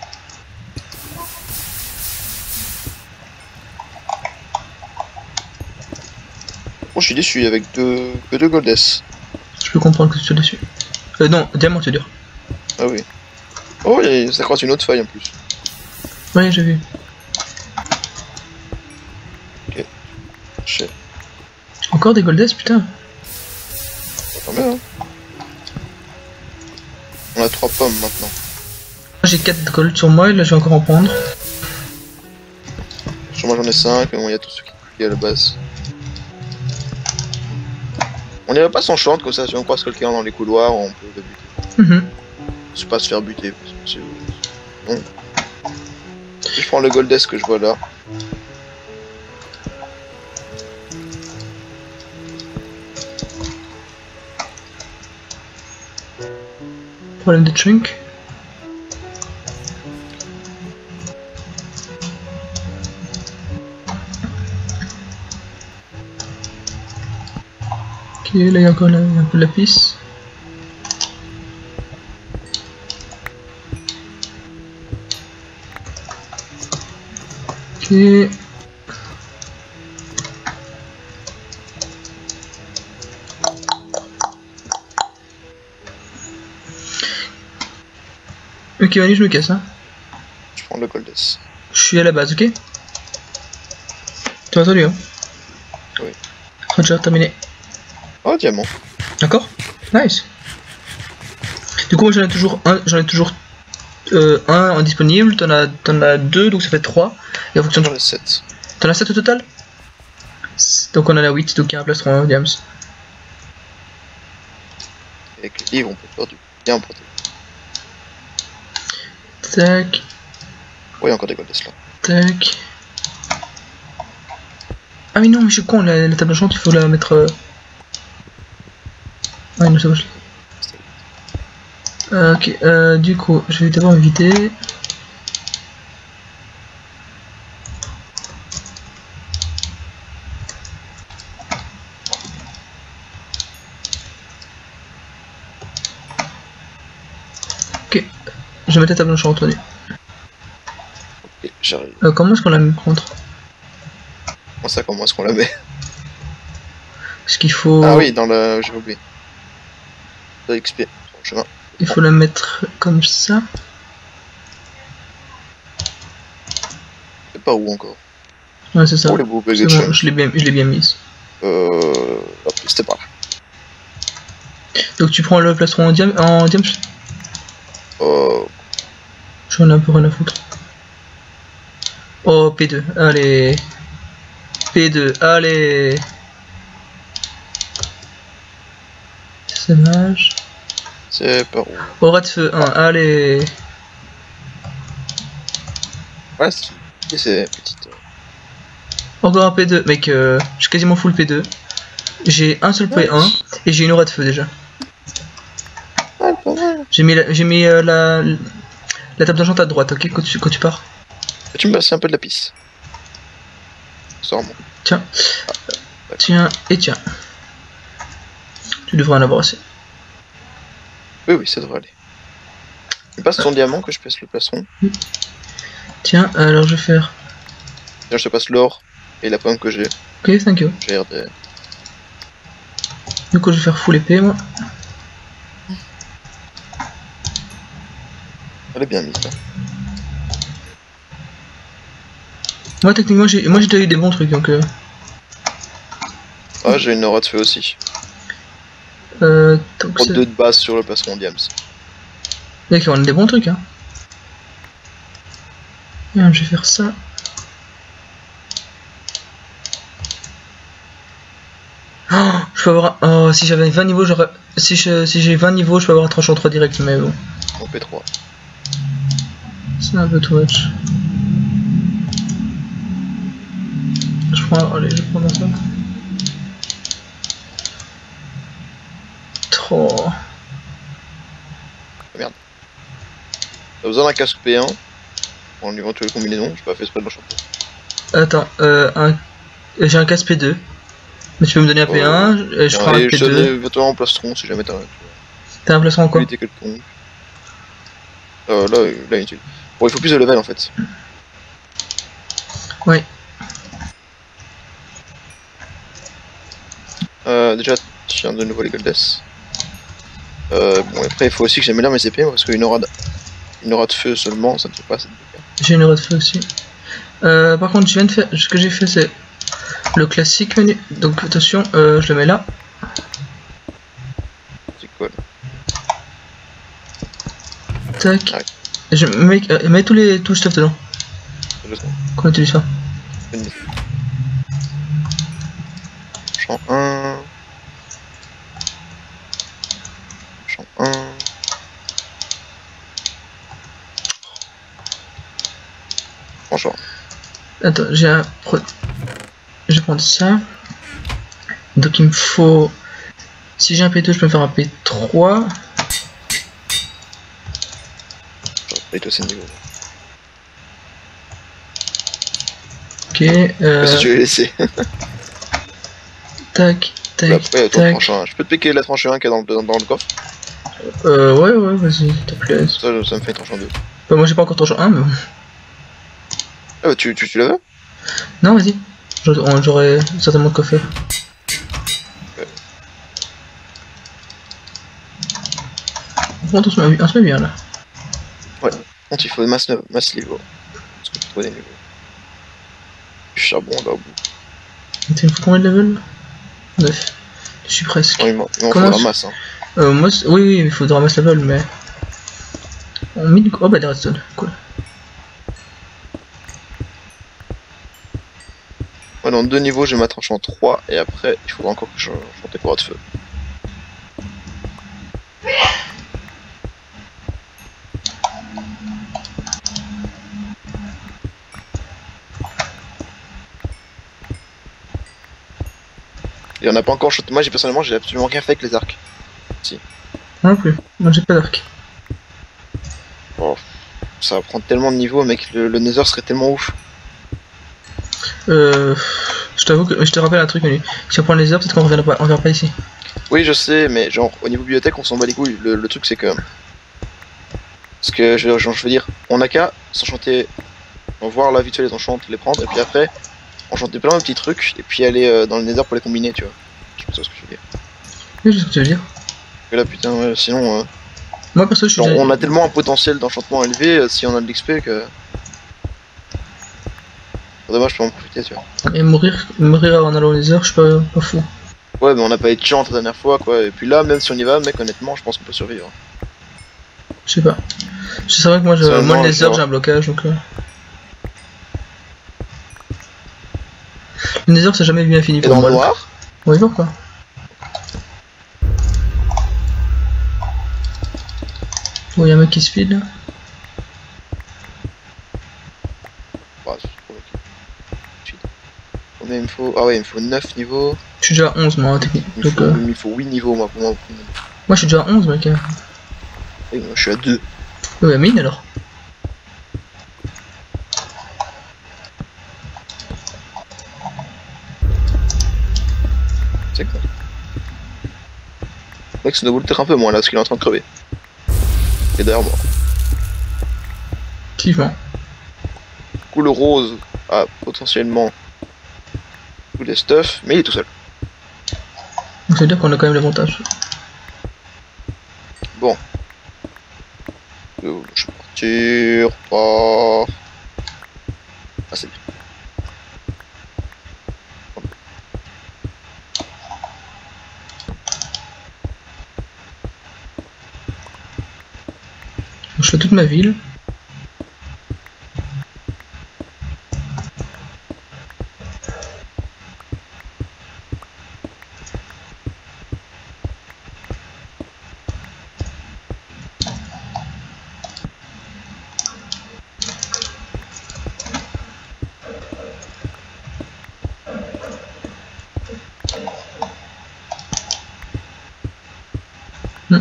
Oh, je suis déçu, il y a avec que deux goldess. Je peux comprendre que tu sois dessus. Non, diamant, tu veux dire. Ah oui. Oh, ça croise une autre faille en plus. Ouais, j'ai vu. Ok. Shit. Encore des goldess, putain. Tant mieux, hein. On a 3 pommes maintenant. J'ai 4 gold sur moi et là je vais encore en prendre. Sur moi j'en ai 5, mais bon, il y a tous ceux qui à la base. On irait pas sans short comme ça, si on croise quelqu'un dans les couloirs, on peut le buter. C'est pas se faire buter, parce que c'est... Bon. Je prends le goldess que je vois là. Problème de chunk. Ok, là il y a encore un peu de lapis. Ok. Ok, Manu, je me casse, hein. Je prends le goldess. Je suis à la base, ok? Tu m'as entendu, hein? Oui. Roger, terminé. Oh, diamant. D'accord? Nice. Du coup, moi j'en ai toujours un en disponible, t'en as 2, donc ça fait 3. Et en fonction de... J'en ai 7. T'en as 7 au total? Donc on en a 8, donc il y a un plastron, hein, Diams. Avec les livres, on peut faire du bien protégé. Tac. Oh, il y a encore des goldess là. Tac. Ah mais non, mais je suis con, la table de chante, il faut la mettre... Ah non, c'est bon, ok, du coup, je vais d'abord éviter. Ok, je vais mettre la table de chante, entendu. Ok, j'arrive. Comment est-ce qu'on la met contre? Comment est-ce qu'on la met? Est-ce qu'il faut... Ah oui, dans le... j'ai oublié. De XP, sur le chemin. Il faut la mettre comme ça. C'est pas où encore. Ouais, c'est ça. Oh, les beaux C'est bon, je l'ai bien mise. Hop, c'était pas là. Donc tu prends le plastron en diam... J'en ai un peu rien à foutre. Oh, P2, allez. P2, allez. C'est dommage. C'est pas où. Aura de feu 1, allez. Ouais, c'est petite. Encore un P2, mec, je suis quasiment full P2. J'ai un seul P1 et j'ai une aura de feu déjà. Ouais, pas mal. J'ai mis la table d'argent à droite, ok, quand tu pars. Tu me passes un peu de la pisse. Sors-moi. Tiens. Tiens, et tiens. Tu devrais en avoir assez. Oui, oui, ça devrait aller. Tu me passes ton diamant que je passe le plastron. Tiens, alors je vais faire... Tiens, je te passe l'or et la pomme que j'ai. Ok, thank you. J'ai RD. Du coup, je vais faire full épée, moi. Elle est bien mise là. Moi, techniquement, j'ai déjà eu des bons trucs, donc... Ah, j'ai une aura de feu aussi. Donc Pour 2 de base sur le placement Diams. D'accord, on a des bons trucs, hein. Bien, je vais faire ça. Oh, je peux avoir un... Oh, si j'avais 20 niveaux, j'aurais... Si j'ai 20 niveaux, je peux avoir un tranchant 3 direct, mais bon. En P3. C'est un peu too much. Je prends... Allez, je prends dans ça. Trop... Ah, merde. T'as besoin d'un casque P1 pour une éventuelle combinaison, j'ai pas fait exprès de l'enchanter. Attends, j'ai un casque P2. Mais tu peux me donner un P1, je prends un et P2. je donne éventuellement en plastron si jamais t'as un. T'as un placement en quoi? Là, inutile. Bon, il faut plus de level en fait. Ouais. Déjà, je viens de nouveau les Goldes. Bon, après, il faut aussi que j'améliore mes épées parce qu'une aura de feu seulement, ça ne fait pas assez de dégâts. J'ai une aura de feu aussi. Par contre, je viens de faire. Ce que j'ai fait, c'est le classique menu. Donc, attention, je le mets là. C'est cool. Tac. Ouais. Je mets tout le stuff dedans. Comment tu dis ça? Champ 1. Champ 1. Bonjour. Attends, j'ai un... Je vais prendre ça. Donc il me faut... Si j'ai un P2, je peux me faire un P3. Et toi, c'est niveau. Ok, Si tu veux laisser. Tac, tac, Après, tac. Je peux te piquer la tranche 1 qui est dans le coffre. Ouais, vas-y, s'il te plaît. Ça me fait une tranche en 2. Bah, moi j'ai pas encore tranche 1, mais bon. Ah bah tu la veux? Non, vas-y. J'aurais certainement de quoi faire. On se met bien là. Ouais, contre il faut masse niveau. Parce que tu trouves des niveaux. Du charbon là au bout. Il me faut combien de level? 9. Je suis presque. Non, il m'en faudra masse. Hein. Moi, oui, il faudra masse level, mais. On met du. Oh bah des redstone, cool. Ouais, dans 2 niveaux, je vais mettre en 3 et après, il faudra encore que je chante les courroies de feu. Et on n'a pas encore shot. Moi, personnellement, j'ai absolument rien fait avec les arcs. Si. Non plus. Moi j'ai pas d'arc. Oh, ça va prendre tellement de niveaux, mec. Le Nether serait tellement ouf. Je t'avoue que je te rappelle un truc, Manu. Si on prend les heures, peut-être qu'on reviendra pas ici. Oui, je sais, mais genre, au niveau bibliothèque, on s'en bat les couilles. Le truc, c'est que. Parce que, je veux dire, on n'a qu'à s'enchanter. On va voir là vite fait les enchantes, les prendre, et puis après, enchanter plein de petits trucs, et puis aller dans le Nether pour les combiner, tu vois. Je sais pas ce que je veux dire. Oui, je sais ce que tu veux dire. Et là, putain, ouais, sinon. Moi perso, je suis on a tellement un potentiel d'enchantement élevé si on a de l'XP que. C'est dommage, je peux en profiter, tu vois. Et mourir en allant les heures, je suis pas fou. Ouais, mais on n'a pas été chance la dernière fois, quoi. Et puis là, même si on y va, mec, honnêtement, je pense qu'on peut survivre. Je sais pas. C'est vrai que moi, le Nether, j'ai un blocage, donc. Le Nether, c'est jamais bien fini pour moi. Et dans le noir? Oui, pourquoi? Oh, y'a un mec qui se file là. Bah, combien il me faut? Ah ouais, il me faut 9 niveaux. Je suis déjà à 11 moi, technique. Il me faut 8 niveaux, moi, pour moi. Moi, je suis déjà à 11, mec. Et moi, je suis à 2. Ouais, mine alors. C'est quoi? Mec, Snowball peut-être un peu moins là, parce qu'il est en train de crever. Et derrière moi. Effectivement. Du coup, le rose a potentiellement tous les stuff, mais il est tout seul. Donc, ça veut dire qu'on a quand même l'avantage. Bon. Je vais partir. Pas. Ah, c'est bien. fais toute ma ville. En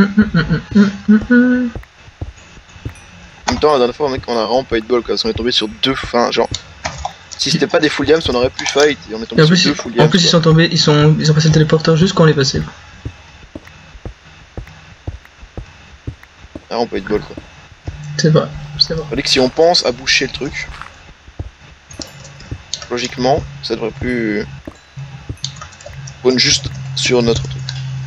même temps, la dernière fois, mec, on a vraiment pas eu de bol, quoi. On est tombé sur deux, enfin, genre. Si c'était pas des full diams, on aurait pu fight, et on est tombé sur deux full diams. En plus, ils sont tombés, ils ont passé le téléporteur juste quand on les passait. Ah, on peut être de bol, quoi. C'est vrai, c'est vrai. Fallait que si on pense à boucher le truc, logiquement, ça devrait plus. Spawn juste sur notre truc.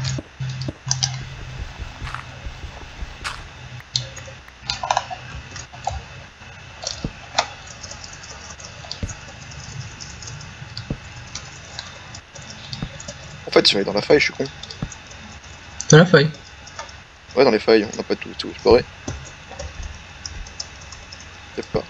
En fait, si on est dans la faille, je suis con. Dans la faille? Ouais, dans les failles, on n'a pas tout exploré. C'est pas.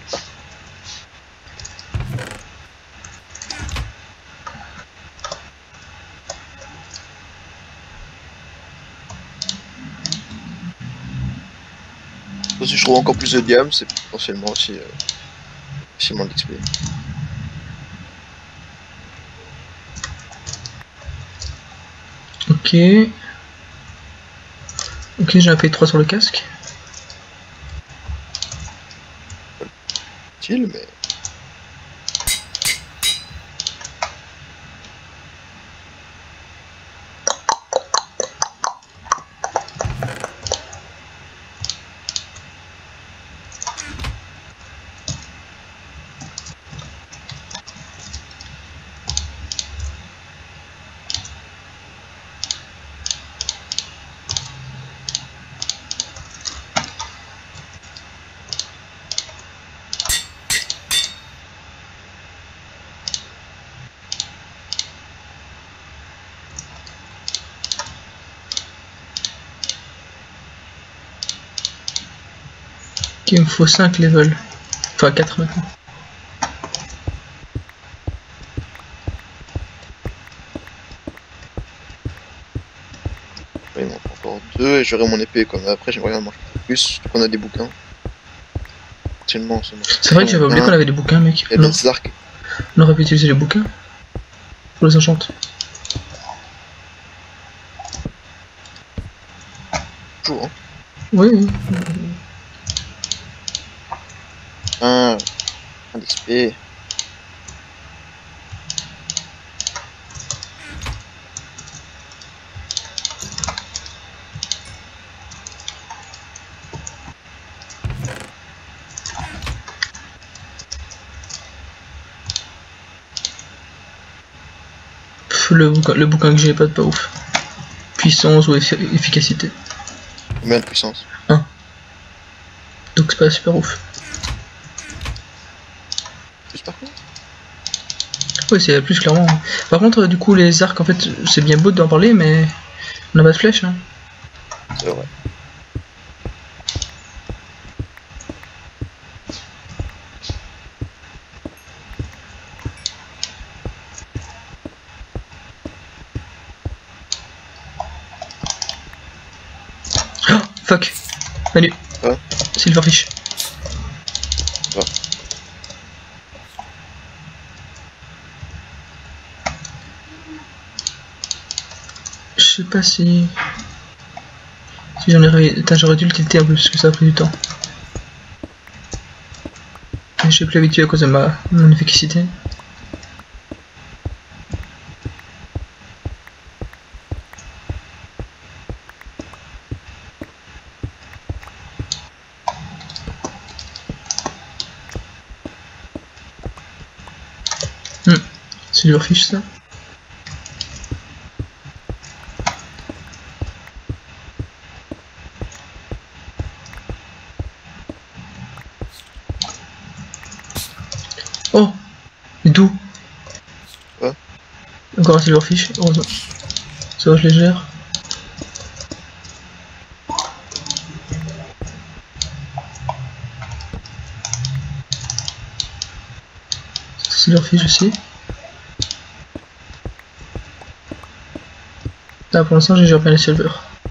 Si je trouve encore plus de diams, c'est potentiellement aussi moins d'XP. Ok. Ok, j'ai un P3 sur le casque. Utile, mais. Ok, il me faut 5 levels. Enfin 4 maintenant. Ouais, il m'en faut encore 2 et j'aurai mon épée quoi. Mais après, j'aimerais bien manger plus. On a des bouquins. C'est vrai que j'avais oublié qu'on avait des bouquins, mec. Il y a des arcs. On aurait pu utiliser les bouquins pour les enchanter. Toujours, hein. Oui. Un d'XP. Le bouquin que j'ai pas de pas ouf. Puissance ou efficacité. Combien de puissance? 1. Donc c'est pas super ouf. Plus par contre? Oui, c'est plus clairement. Par contre, du coup, les arcs, en fait, c'est bien beau d'en parler, mais on n'a pas de flèche. Hein. C'est vrai. Oh, fuck. Manu. Ouais. Silverfish. Ouais. Je sais pas si j'en ai réveillé. J'aurais dû le tilter un peu parce que ça a pris du temps. Je suis plus habitué à cause de mon efficacité. Silverfish ça. Oh, mais d'où? Ouais. Encore un silverfish, heureusement. Ça va, je les gère. Silverfish aussi. Là pour l'instant j'ai géré bien les silver.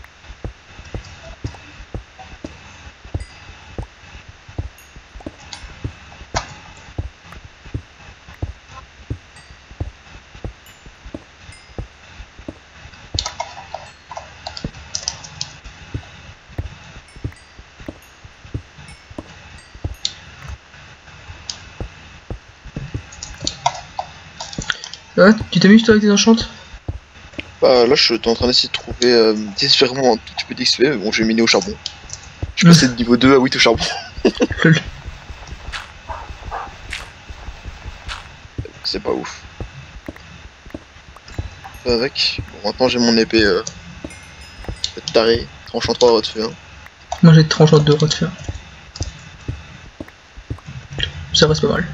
Ouais, tu t'amuses toi avec tes enchantes? Bah là je suis en train d'essayer de trouver désespérément un tout petit peu d'XP, mais bon j'ai miné au charbon. Je suis passé de niveau 2 à 8 au charbon. C'est pas ouf. Avec. Bon, maintenant j'ai mon épée taré, tranchant 3 de feu. Hein. Moi j'ai tranchant 2 de feu. Ça reste pas mal.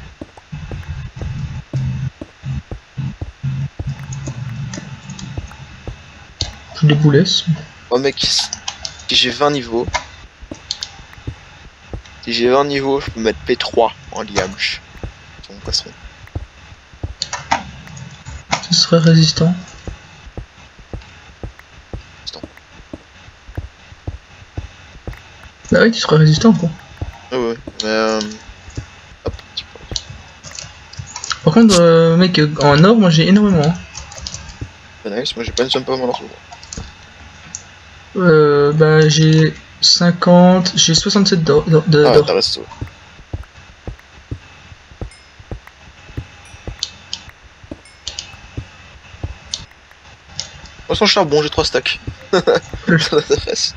Des boulettes. Oh mec, si j'ai 20 niveaux. Si j'ai 20 niveaux, je peux mettre P3 en liamche sur mon poisson. Ce serait résistant. Bah oui, tu serais résistant quoi. Ah ouais, mais hop, par contre, mec, en or, moi j'ai énormément. Hein. Nice, moi j'ai pas une somme pas mal en ce moment. Bah j'ai 50, j'ai 67 d'or. Ah, t'as resté. Moi sans charbon, j'ai 3 stacks. Ça t'intéresse.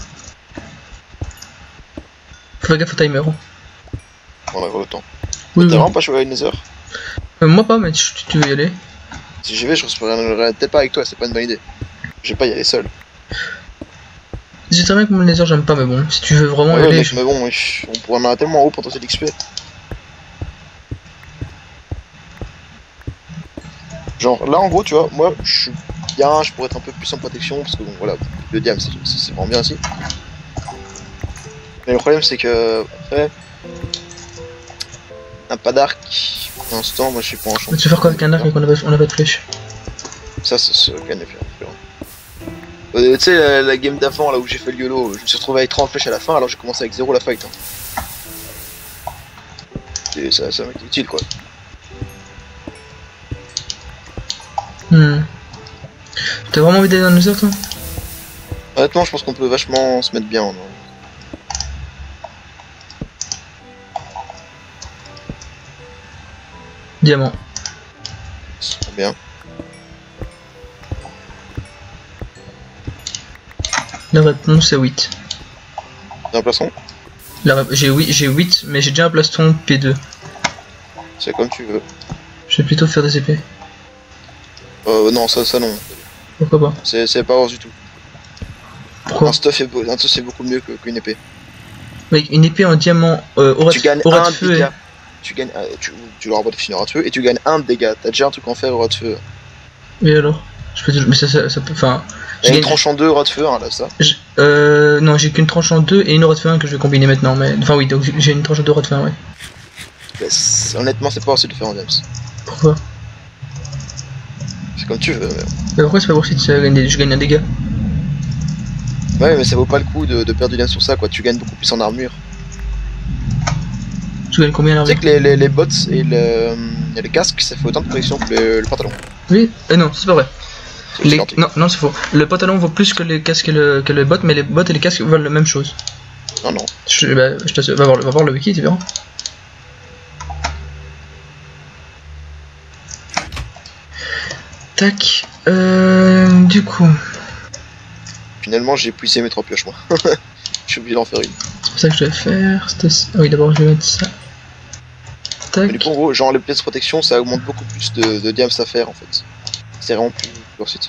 Fais gaffe au timer. On a autant. Oui, T'as vraiment pas joué à une Nether? moi pas, mais tu veux y aller? Si j'y vais, je resterai peut-être pas avec toi, c'est pas une bonne idée. Je vais pas y aller seul. C'est très bien que mon laser j'aime pas, mais bon, si tu veux vraiment ouais, y aller. mec, mais bon, on pourrait en avoir tellement haut potentiel XP. Genre là en gros, tu vois, moi je suis bien, je pourrais être un peu plus en protection parce que bon voilà, le diam c'est vraiment bien aussi. Mais le problème c'est que après, un pas d'arc, pour l'instant, moi je suis pas en champ. Tu veux faire quoi avec un arc et qu'on a pas de flèche? Ça, c'est ce qu'un effet. Tu sais, la game d'avant là où j'ai fait le YOLO, je me suis retrouvé avec 30 flèches à la fin alors j'ai commencé avec 0 la fight. Hein. Et ça m'a été utile quoi. T'as vraiment envie d'aller dans le désert toi? Honnêtement, je pense qu'on peut vachement se mettre bien en. Diamant. C'est trop bien. La réponse est 8. T'as un plastron? J'ai 8, mais j'ai déjà un plastron P2. C'est comme tu veux. Je vais plutôt faire des épées. Non, ça non. Pourquoi pas? C'est pas rose du tout. Pourquoi? Un stuff c'est beaucoup mieux qu'une épée. Avec une épée en diamant tu gagnes un dégât. Tu gagnes, tu leur envoies de finir à feu et tu gagnes 1 de dégâts. T'as déjà un truc en fer aura de feu. Et alors? Mais ça peut. Enfin. J'ai une tranche en 2 aura de feu, hein, là ça. Non, j'ai qu'une tranche en 2 et une aura de feu 1 que je vais combiner maintenant. Mais enfin, oui, donc j'ai une tranche en 2 aura de feu 1, ouais. Mais honnêtement, c'est pas assez de faire en diams. Pourquoi? C'est comme tu veux. Mais pourquoi c'est pas possible si je gagne un dégât? Ouais, mais ça vaut pas le coup de perdre du diams sur ça, quoi. Tu gagnes beaucoup plus en armure. Tu gagnes combien en armure? Tu sais que les bottes et le casque, ça fait autant de protection que le pantalon. Oui, non, c'est pas vrai. Non, c'est faux. Le pantalon vaut plus que les casques que les bottes, mais les bottes et les casques valent la même chose. Non, non. Je t'assure, va voir le wiki, tu verras. Tac. Du coup. Finalement, j'ai épuisé mes 3 pioches, moi. Je suis obligé d'en faire une. C'est pour ça que je vais faire. Ah oui, d'abord, je vais mettre ça. Tac. Mais du coup, en gros, genre les pièces de protection, ça augmente beaucoup plus de diams à faire en fait. C'est vraiment plus ensuite.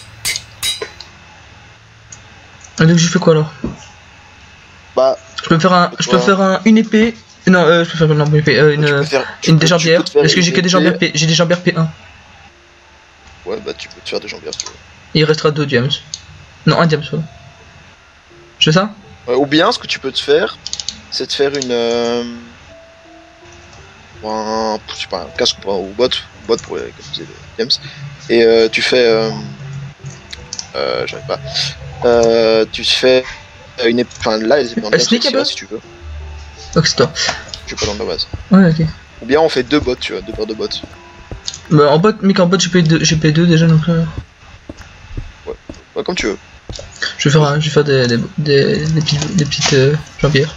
Et donc, je fais quoi alors? Bah. Je peux faire une épée. Non, je peux faire une épée. Une déjambière. Est-ce que j'ai que des jambières P? J'ai des jambières P1. Ouais, bah tu peux te faire des jambières si tu veux. Et il restera 2 diams. Non, 1 diams, pardon. Je fais ça? Ou bien, ce que tu peux te faire, c'est de faire une. je sais pas, un casque ou bot pour comme disait James. Et tu fais, j'arrive pas. Tu fais une enfin là les épées en diams aussi, si tu veux. Ok, c'est toi. Je suis pas dans la base. Ouais, ok. Ou bien on fait 2 bots, tu vois, 2 paires de bots. Bah en bot, mec, en bot j'ai payé 2 déjà donc. Ouais, comme tu veux. Je vais faire des petites jambières.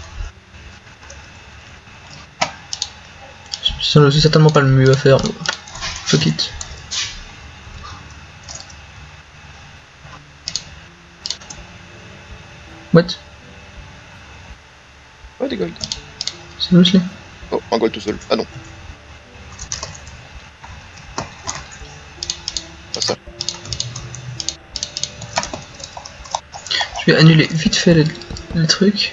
C'est certainement pas le mieux à faire. Fuck it. What? Ouais, des gold. C'est loose. Oh, un gold tout seul. Ah non. Pas ça. Je vais annuler vite fait les trucs.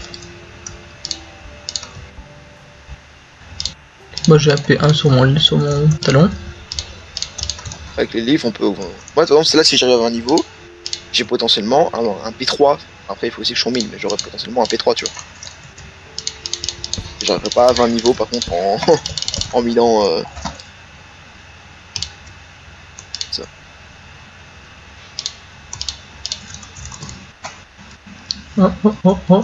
Moi j'ai AP1 sur mon talon. Avec les livres, on peut. Moi, par exemple, c'est là si j'arrive à un niveau, j'ai potentiellement un P3. Après, il faut aussi que je sois mine, mais j'aurais potentiellement un P3, tu vois. J'arriverai pas à 20 niveaux, par contre, en minant. Ça. Oh.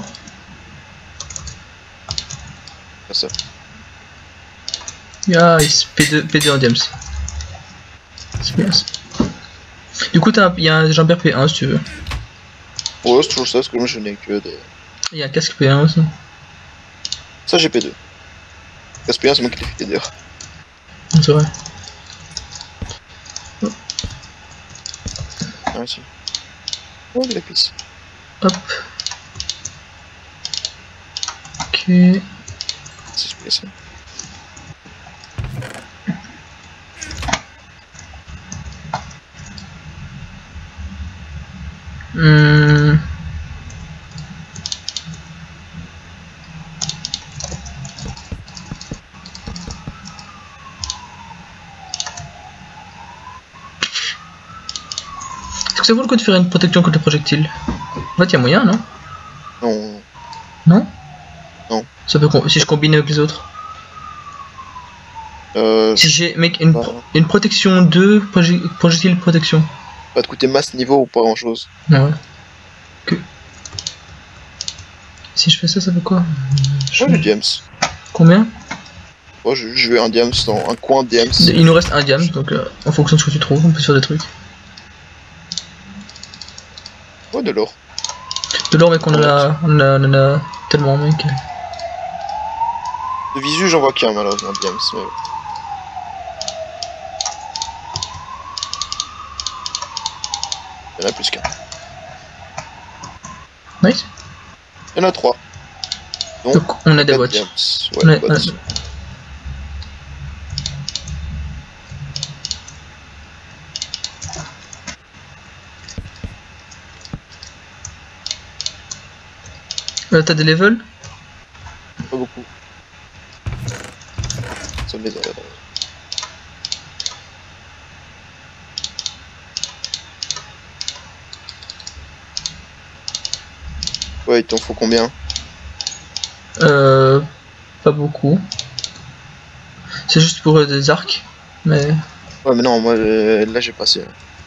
Pas ça. Yes, P2 en diams. C'est bien ça. Du coup, il y a un jambière P1 si tu veux. Ouais, c'est toujours ça, parce que moi je n'ai que des. Il y a un casque P1 aussi. Ça, j'ai P2. Casque P1, c'est moi qui l'ai fait d'ailleurs. C'est vrai. Ah, ici. Oh, de la pisse. Hop. Ok. C'est bien ça. Est-ce que ça vaut le coup de faire une protection contre les projectiles? En fait, il y a moyen, non? Non. Non? Non. Ça peut si je combine avec les autres. Si j'ai, mec, une protection 2, projectile protection. Ça va te coûter masse niveau ou pas grand chose. Ah ouais. Que. Si je fais ça, ça fait quoi? Ouais, le diams. Combien? Moi, je vais un diams dans un coin diams. Il nous reste un diams, donc en fonction de ce que tu trouves, on peut faire des trucs. Ouais, de l'or. De l'or, mec, on en a tellement, mec. De visu, j'en vois qu'un malheureusement, diams. Mais... il y en a plus qu'un. Nice. Il y en a 3. Donc on a des bots. Ouais, bots. T'as des levels? Pas beaucoup. Ça me les a. Ouais, il t'en faut combien? Pas beaucoup. C'est juste pour des arcs, mais... Ouais, mais non, moi, là, j'ai passé.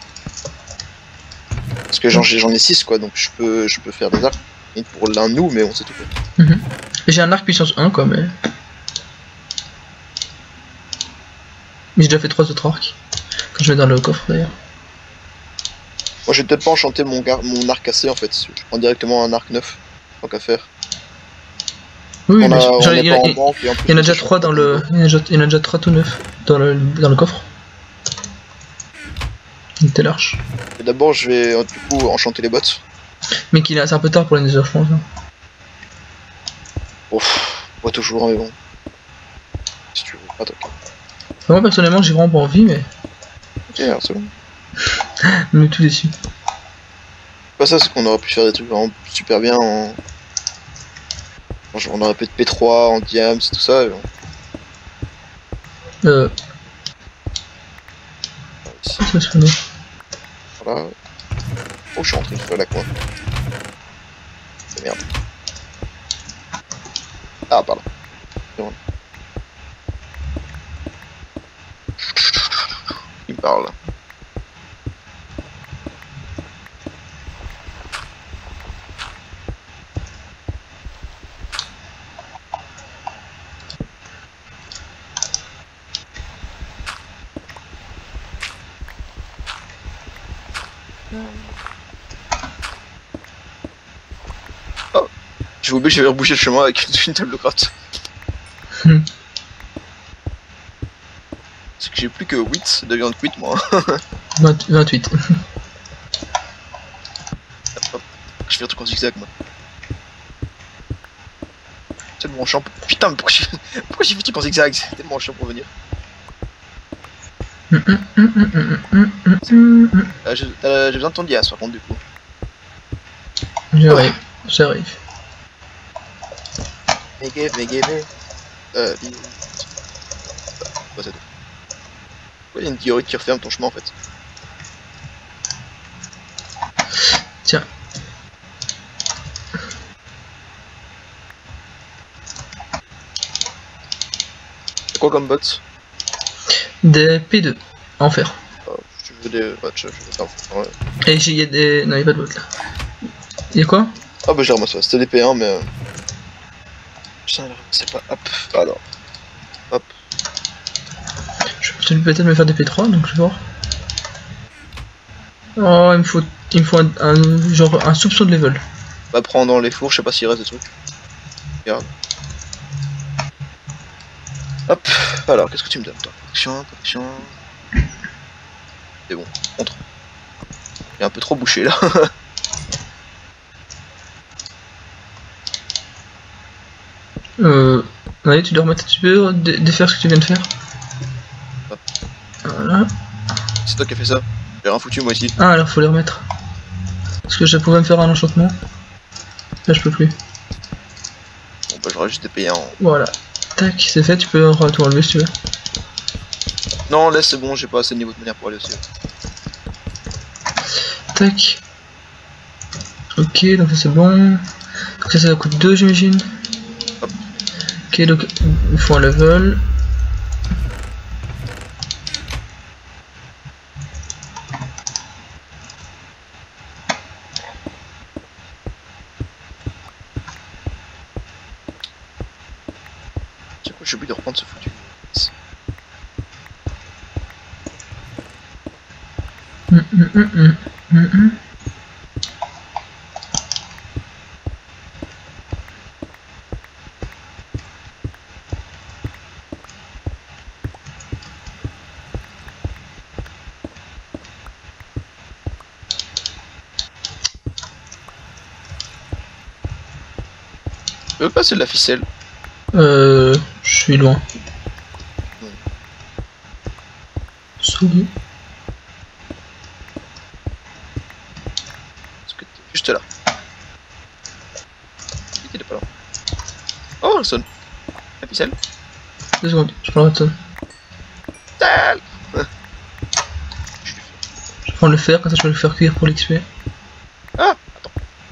Parce que j'en ai 6, quoi, donc je peux faire des arcs. Et pour l'un de nous, mais on sait tout quoi. J'ai un arc puissance 1, quoi, mais... Mais j'ai déjà fait 3 autres arcs. Que je mets dans le coffre, d'ailleurs. Moi, je vais peut-être pas enchanter mon arc cassé, en fait. Je prends directement un arc neuf. Tant qu'à faire. Oui, il y en a déjà 3 dans le... Il y en a déjà 3 tout neufs dans le coffre. Il était large. Et d'abord, je vais du coup enchanter les bots. Mais c'est un peu tard pour les nether, je pense. Ouf, pas toujours, mais bon. Si tu veux, pas toi. Moi, personnellement, j'ai vraiment pas envie, mais... Ok, alors c'est bon. Mais tout déçu. Pas ça, c'est qu'on aurait pu faire des trucs vraiment super bien en... On aurait pu être P3 en diams, tout ça. Et bon. Ça se fait. Voilà. Oh, je suis rentré sur la coin. C'est merde. Ah, pardon. parle. Oh, j'ai oublié que j'avais rebouché le chemin avec une table de craft. C'est que j'ai plus que 8 de viande cuite moi. 28. Je fais un truc en zigzag moi. C'est tellement chiant. Putain, mais pourquoi j'ai fait un truc en zigzag? C'est tellement chiant pour venir. J'ai besoin de ton dias par contre du coup. J'arrive, j'arrive. Quoi ça doit... Pourquoi il y a une diorite qui referme ton chemin en fait? Tiens. C'est quoi comme bots? Des P2 en fer. Tu veux des... Ouais, je veux pas. Ouais. Et il y a des... Non, il y a pas de bots là. Il y a quoi? Ah bah j'ai ramassé, c'était des P1 mais... Putain, c'est pas... Hop, alors... Hop. Je peux peut-être me faire des P3 donc je vais voir. Oh, il me faut genre un soupçon de level. Bah prends dans les fours, je sais pas s'il reste des trucs. Regarde. Hop, alors qu'est-ce que tu me donnes toi? Protection... C'est bon, contre. Il est un peu trop bouché là. Allez, tu dois remettre, tu peux défaire ce que tu viens de faire. Hop. Voilà. C'est toi qui as fait ça. J'ai rien foutu moi ici. Ah, alors faut les remettre. Parce que je pouvais me faire un enchantement. Là, je peux plus. Bon bah j'aurais juste des payés en... Voilà. Tac, c'est fait, tu peux tout enlever si tu veux. Non, laisse, c'est bon, j'ai pas assez de niveau de manière pour aller aussi. Tac. Ok, donc ça c'est bon. Donc ça coûte 2 j'imagine. Ok, donc il faut un level. Tiens, j'ai oublié de reprendre ce foutu. Tu veux pas c'est de la ficelle? Je suis loin. Souris. Parce que t'es juste là. Il est pas là. Oh, Redstone. La ficelle. 2 secondes, je prends le redstone. Je prends le fer, comme ça je peux le faire cuire pour l'XP. Ah, attends.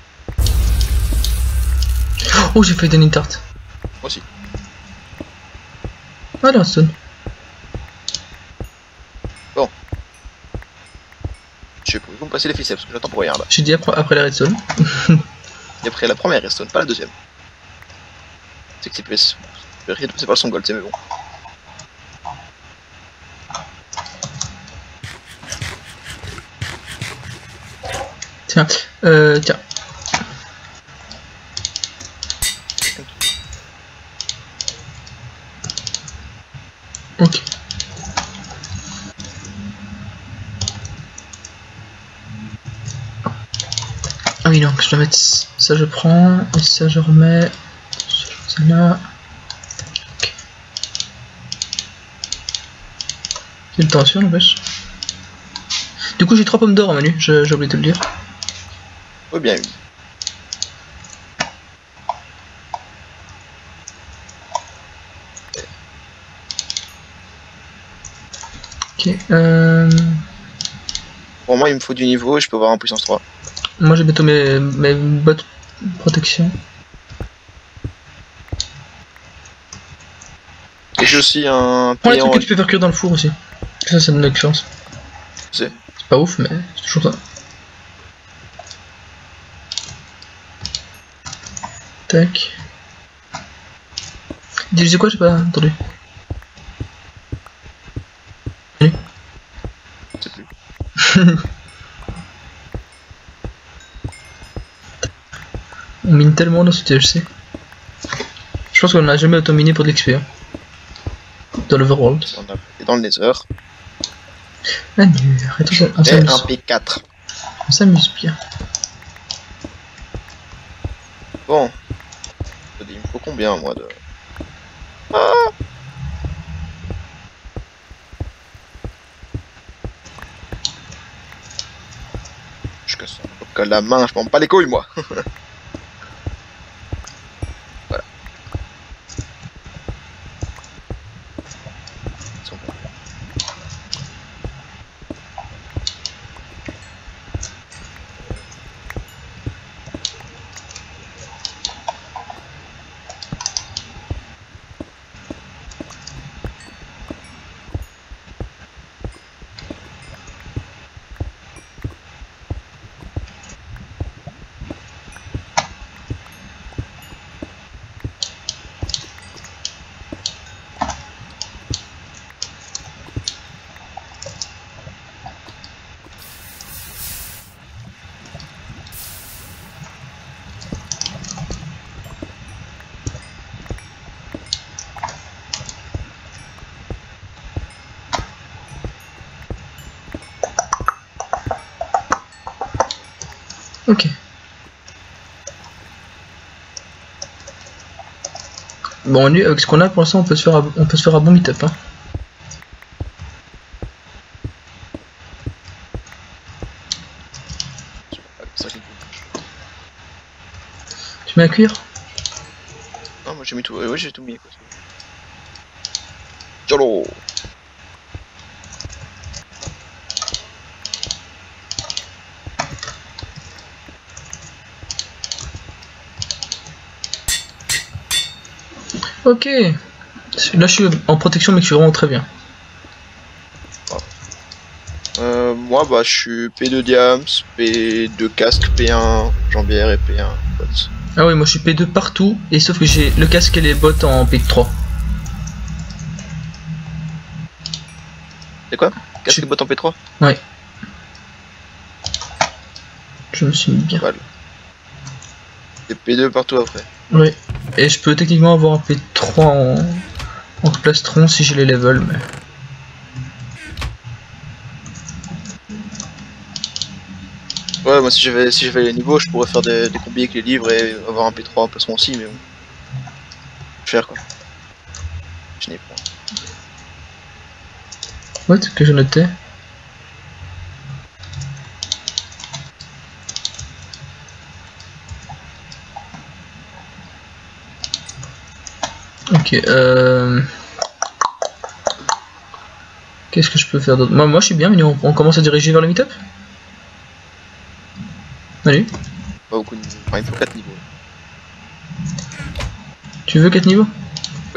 Oh, j'ai fait donner une tarte. Moi aussi. Ah, le redstone. Bon. Je vais vous me passer les ficelles parce que j'attends pour rien là. J'ai dit après la redstone. Et après la première redstone, pas la deuxième. C'est que c'est pas le son gold, c'est mais bon. Tiens, tiens. Ok. Ah oui, donc je dois mettre ça, je prends, et ça je remets. Ça là. Ok. Quelle tension, n'empêche. Du coup, j'ai 3 pommes d'or en menu, j'ai oublié de te le dire. Oh, bien eu. Ok, Pour moi, il me faut du niveau et je peux avoir un puissance 3. moi j'ai bientôt mes bottes de protection. Et j'ai aussi un Prends les payant. trucs que tu peux faire cuire dans le four aussi. Ça donne de l'expérience. C'est pas ouf, mais c'est toujours ça. Tac. Tu disais quoi, j'ai pas entendu. Je sais plus. On mine tellement dans ce THC. Je pense qu'on n'a jamais autant miné pour de l'XP. Hein. Dans l'Overworld. On a été dans le Nether. Manu, arrête, on Et un s'amuse. P4. On s'amuse bien. Bon. Il me faut combien moi de. Je casse ça. La main, je prends pas les couilles moi. Voilà. Ils sont bons. Ok. Bon, lui, avec ce qu'on a pour l'instant, on peut se faire un bon meet-up. Hein. Ça, j'ai tout. Tu mets à cuire? Non, moi j'ai mis tout. Ouais, j'ai tout mis. Quoi. Yolo. Ok. Là, je suis en protection, mais je suis vraiment très bien. Moi, bah, je suis P2 Diams, P2 casque, P1 jambière et P1 bottes. Ah oui, moi je suis P2 partout, et sauf que j'ai le casque et les bottes en P3. C'est quoi? Casque et bottes en P3? Ouais. Je me suis mis bien. Voilà. Et P2 partout après. Oui. Et je peux techniquement avoir un P3 en plastron si j'ai les levels, mais... Ouais, moi si j'avais les niveaux, je pourrais faire des combis avec les livres et avoir un P3 en placement aussi, mais bon. Cher quoi. Je n'ai pas. What? Que je notais? Ok, qu'est-ce que je peux faire d'autre? Moi je suis bien, mais on commence à diriger vers le meet-up? Allez. Pas beaucoup de niveaux. Enfin, il faut 4 niveaux. Tu veux 4 niveaux? Oui.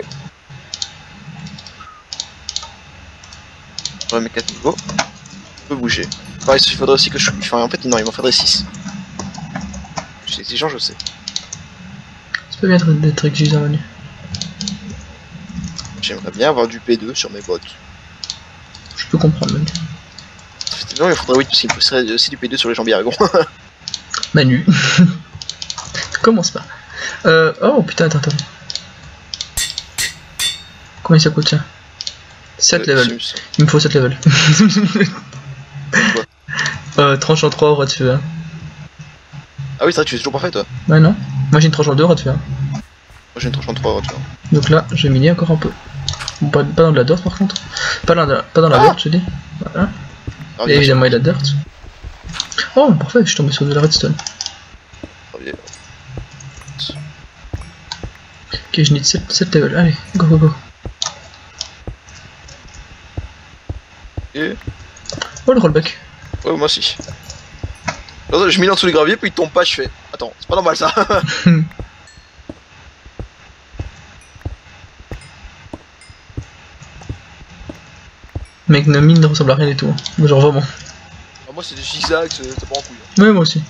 J'aurais mes 4 niveaux. Je peux bouger. Pareil, il faudrait aussi que je... Enfin, en fait, non, il m'en faudrait 6. Je suis exigeant, je sais. C'est pas bien d'être exigeant, Manu. J'aimerais bien avoir du P2 sur mes bottes. Je peux comprendre, Manu. Non, il faudrait, oui, parce qu'il me faudrait aussi du P2 sur les jambières. Manu. Commence pas. Oh putain, attends. Combien ça coûte ça? 7 levels. Il me faut 7 levels. Quoi? Tranche en 3 au rat de feu. Hein. Ah oui, c'est vrai, tu fais toujours parfait toi. Ouais, non. Moi j'ai une tranche en 2 au rat de feu. Hein. Moi j'ai une tranche en 3, tu vois. Donc là, je vais miner encore un peu. Pas dans de la dirt par contre. Pas dans la dirt, je dis. Voilà. Ah, Et évidemment, il y a de la dirt. Oh, parfait, je suis tombé sur de la redstone. Ok, je need 7 levels. Allez, go. Et... Oh, le rollback. Ouais, moi aussi. Je mine en dessous du gravier, puis il tombe pas, je fais. Attends, c'est pas normal ça. Mec, nos mines ne ressemblent à rien du tout. Hein. Genre vraiment. Moi c'est des zigzags, c'est pas en couille. Ouais, moi aussi.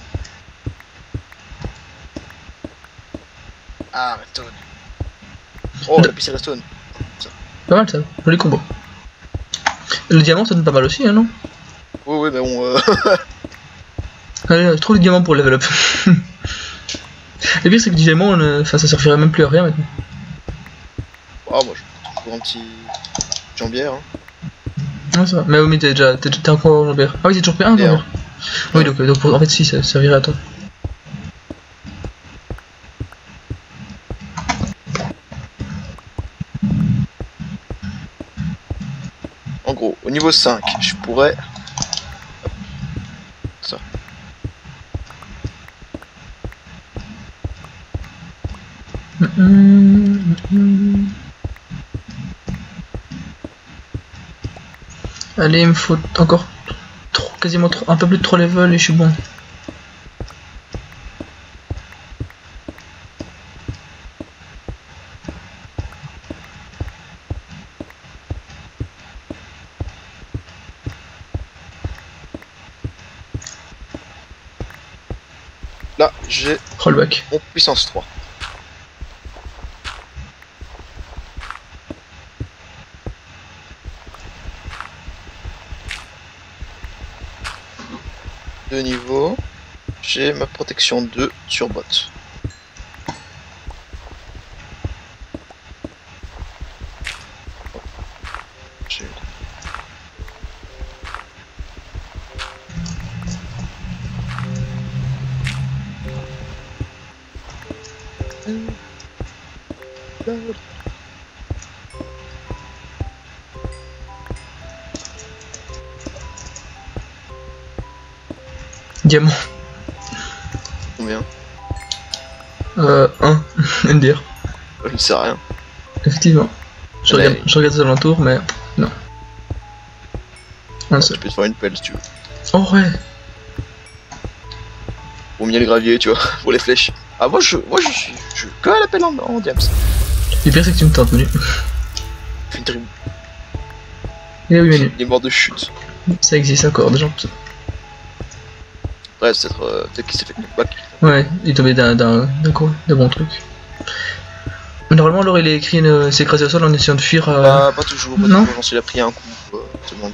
Ah, Redstone. Oh, la piste Redstone. Pas mal ça, joli combo. Le diamant ça donne pas mal aussi, hein, non? Oui, mais bon. Allez, je trouve le diamant pour level up. Le pire c'est que du diamant, enfin, ça servirait même plus à rien maintenant. Ah, moi je trouve un petit jambière. Hein. Ouais, ça va. Mais oui, mais t'es encore jambière. Ah oui, t'es toujours pris un jambière. Oui, donc en fait, si, ça servirait à toi. En gros, au niveau 5, je pourrais. Ça. Allez, il me faut encore quasiment un peu plus de 3 levels et je suis bon. Là, j'ai Rollback. mon puissance 3. De niveau, j'ai ma protection 2 sur bot. Diamant. Combien? 1. Ender. Je ne sais rien. Effectivement. Je regarde aux alentours, mais non. Un Tu seul. peux te faire une pelle si tu veux. Oh ouais. Pour mieux le gravier, tu vois, pour les flèches. Ah, moi je suis que à la pelle en diams. Le pire c'est que tu me tentes, Menu. Une tribu. Eh oui, Menu. Il est mort de chute. Ça existe encore, des gens comme ça. Ouais, c'est peut-être qu'il s'est fait knockback. Ouais, il est tombé d'un bon truc. Normalement, alors il est écrit, s'est écrasé au sol en essayant de fuir. Pas toujours, pas non. toujours. Il a pris un coup, tout le monde.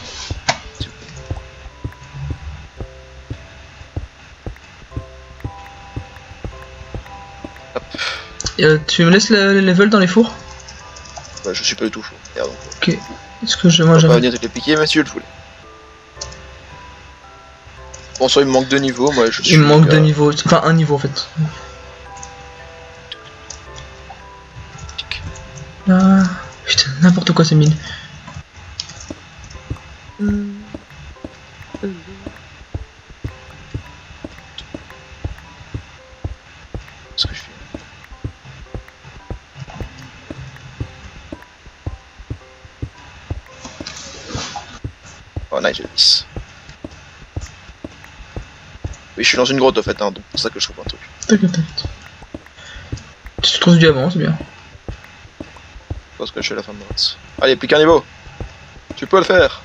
Tu me laisses le level dans les fours? Bah, je suis pas du tout chaud. Regarde, donc, ok. Est-ce que moi je vais j'avais. pas venir te les piquer, mais si je le voulais. Bon, soit il me manque 2 niveaux, moi je suis. Il me manque 2 niveaux, enfin un niveau en fait. Ah, putain, n'importe quoi ces mines. Ce que je fais. Oh, nice, j'ai 10. Oui, je suis dans une grotte en fait, hein, donc c'est pour ça que je trouve un truc. T'inquiète. Tu trouves du diamant, c'est bien. Parce que je suis à la fin de ma race. Allez, plus qu'un niveau. Tu peux le faire.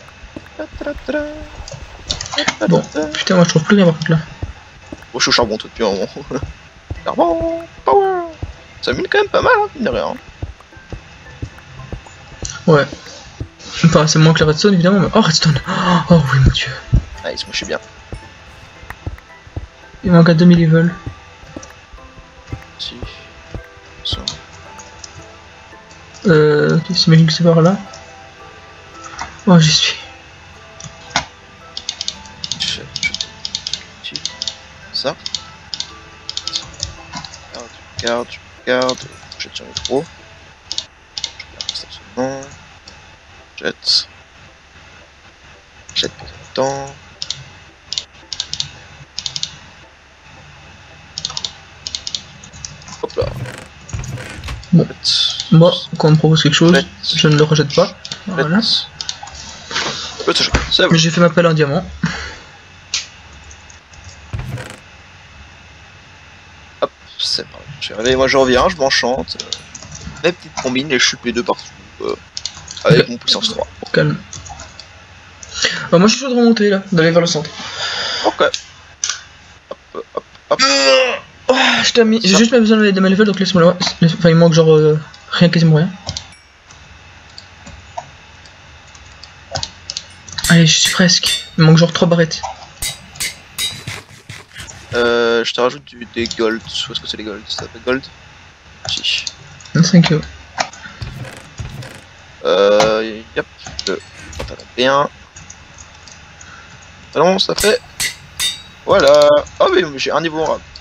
Bon, putain, moi je trouve plus rien par contre là. Bon, je suis au charbon tout depuis un moment. Charbon, power. Ça mine quand même pas mal, hein, mine de rien. Ouais. Enfin, c'est moins que la redstone évidemment, mais. Oh, redstone. Oh oui, mon dieu. Nice, moi je suis bien. Il manque à 2000 levels. Si. Ça. Ok, j'imagine que c'est par là. Oh, j'y suis. Ça. Garde. Jette sur le micro. Absolument. Jette pour le temps. Hop là. Bon. Moi, quand on me propose quelque chose, je ne le rejette pas. Voilà. C'est bon. J'ai fait ma pelle en diamant. Hop, c'est parti. Je suis arrivé, moi je reviens, je m'enchante. Mes petites combines, les chupe les deux partout. Avec mon puissance 3. Calme. Moi je suis chaud de remonter là, d'aller vers le centre. Ok. Hop. J'ai juste pas besoin de ma level donc laisse-moi là. Enfin il manque genre rien, quasiment rien. Allez, je suis presque. Il manque genre 3 barrettes. Je te rajoute des gold. Où est-ce que c'est les gold? Ça s'appelle gold? Si. 5 euros. Yep. Le pantalon bien. Pantalon, ça fait. Voilà. Oh, mais j'ai un niveau en rab.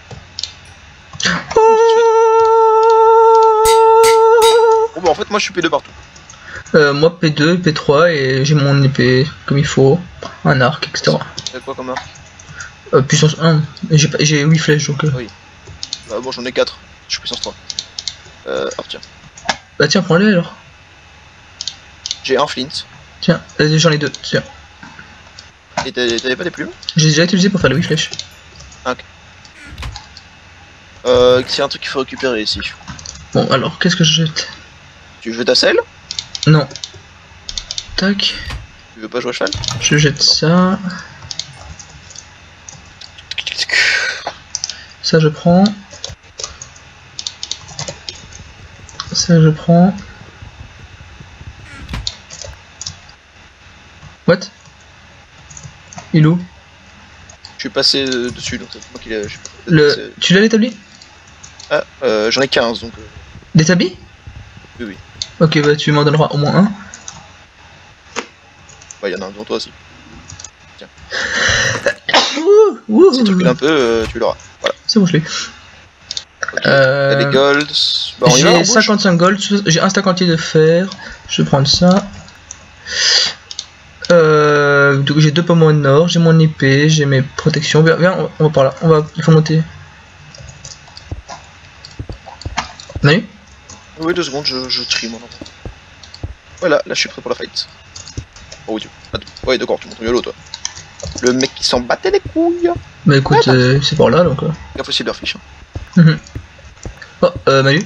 Bon, bah en fait, moi je suis P2 partout. Moi P2, P3 et j'ai mon épée comme il faut, un arc, etc. C'est quoi comme arc? Puissance 1, j'ai 8 flèches donc. Oui. Bah bon, j'en ai 4, je suis puissance 3. Hop, tiens. Bah tiens, prends-les alors. J'ai un flint. Tiens, j'en ai 2, tiens. Et t'avais pas des plumes? J'ai déjà utilisé pour faire les 8 flèches. Ah, ok. C'est un truc qu'il faut récupérer ici. Bon, alors, qu'est-ce que je jette? Tu veux ta selle? Non. Tac. Tu veux pas jouer à cheval? Je jette ça. Ça je prends. Ça je prends. What? Il est où? Je suis passé dessus, donc c'est moi qui l'ai. Tu l'as l'établi? Ah, j'en ai 15 donc. L'établi? Oui, oui. Ok, bah tu m'en donneras au moins un. Bah, y'en a un devant toi aussi. Tiens. Si tu recules un peu, tu l'auras. Voilà. C'est bon, je l'ai. Okay. T'as des golds. Bah, j'ai 55 gold, j'ai un stack entier de fer. Je vais prendre ça. Donc j'ai 2 pommes en or, j'ai mon épée, j'ai mes protections. Viens, on va par là. Il faut monter. Manu? Oui, 2 secondes, je trie mon enfant. Voilà, là je suis prêt pour la fight. Oh Dieu. Ouais, d'accord, tu montes au YOLO toi. Le mec qui s'en battait les couilles. Bah écoute, c'est par là donc. Gaffe au silverfish. Hein. Oh, Manu?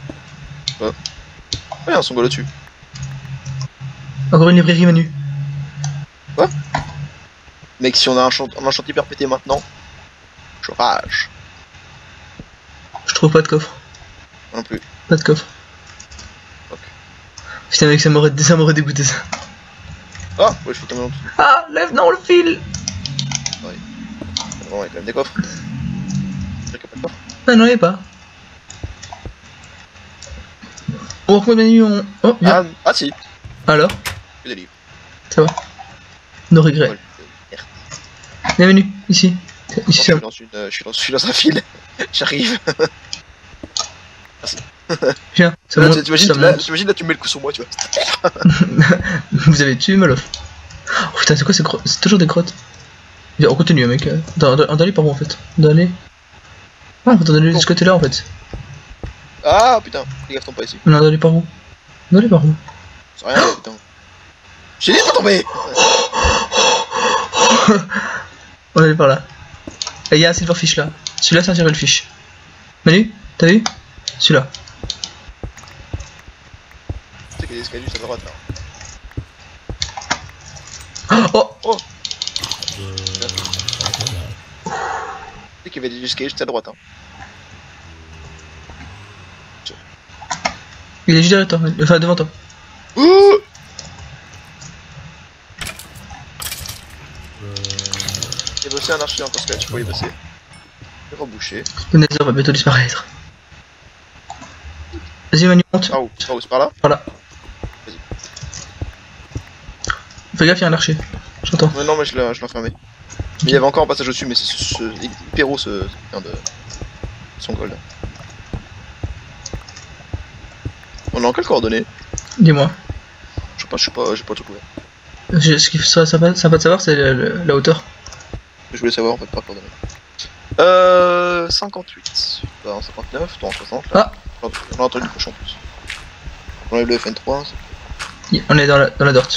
Ouais, un songo là-dessus. Encore une librairie, Manu. Quoi? Mec, si on a un chant hyper pété maintenant, je rage. Je trouve pas de coffre. Non plus. Pas de coffre. Ok. Putain mec, ça m'aurait dégoûté ça. Ah, ouais, je suis tombé en dessous. Ah, lève non le fil. Ouais. Bon, il y a quand même des coffres. Il y a pas de coffres. Ah non, il y a pas. On reprend Manu, on... Oh, viens. Ah si. Alors? Que des livres. Ça va. No regrets. Ouais, merde. Viens Manu, ici. Ici ça. Je suis dans un fil. J'arrive. Merci. Viens, ça monte. T'imagines là, tu mets le coup sur moi, tu vois. Vous avez tué Malof. Oh putain, c'est quoi ces grottes? C'est toujours des grottes. On continue, mec. On doit aller par où en fait? On doit aller. Ah, on doit aller de ce côté là en fait. Ah putain, fais gaffe, tombe pas ici. On doit aller par où? On doit aller par où? C'est rien, putain. J'ai dit de pas tomber. On doit aller par là. Et il y a un silverfish là. Celui-là c'est un silverfish. Manu, t'as vu? Celui-là. Tu sais qu'il y a des escaliers juste à droite là. Oh! Oh! Tu sais qu'il y avait des escaliers juste à droite. Hein. Il est juste derrière toi, enfin devant toi. J'ai bossé un archer en parce que tu peux y bosser. Je vais reboucher. Le nether va bientôt disparaître. Vas-y Manu, monte. Par où? C'est par là? Par là. Vas-y. Fais gaffe, il y a un archer. J'entends. Ouais, non, mais je l'ai enfermé. Mais il y avait encore un passage au-dessus, mais c'est hyper haut ce putain de son gold. On est en quelle coordonnée? Dis-moi. Je sais pas, j'ai pas tout couvert. Ce qui serait sympa de savoir, c'est la hauteur. Je voulais savoir en fait par coordonnée. 58. Bah, en 59, toi en 60. Là. Ah! On a entendu le cochon en plus. On enlève le FN3. On est dans la dort.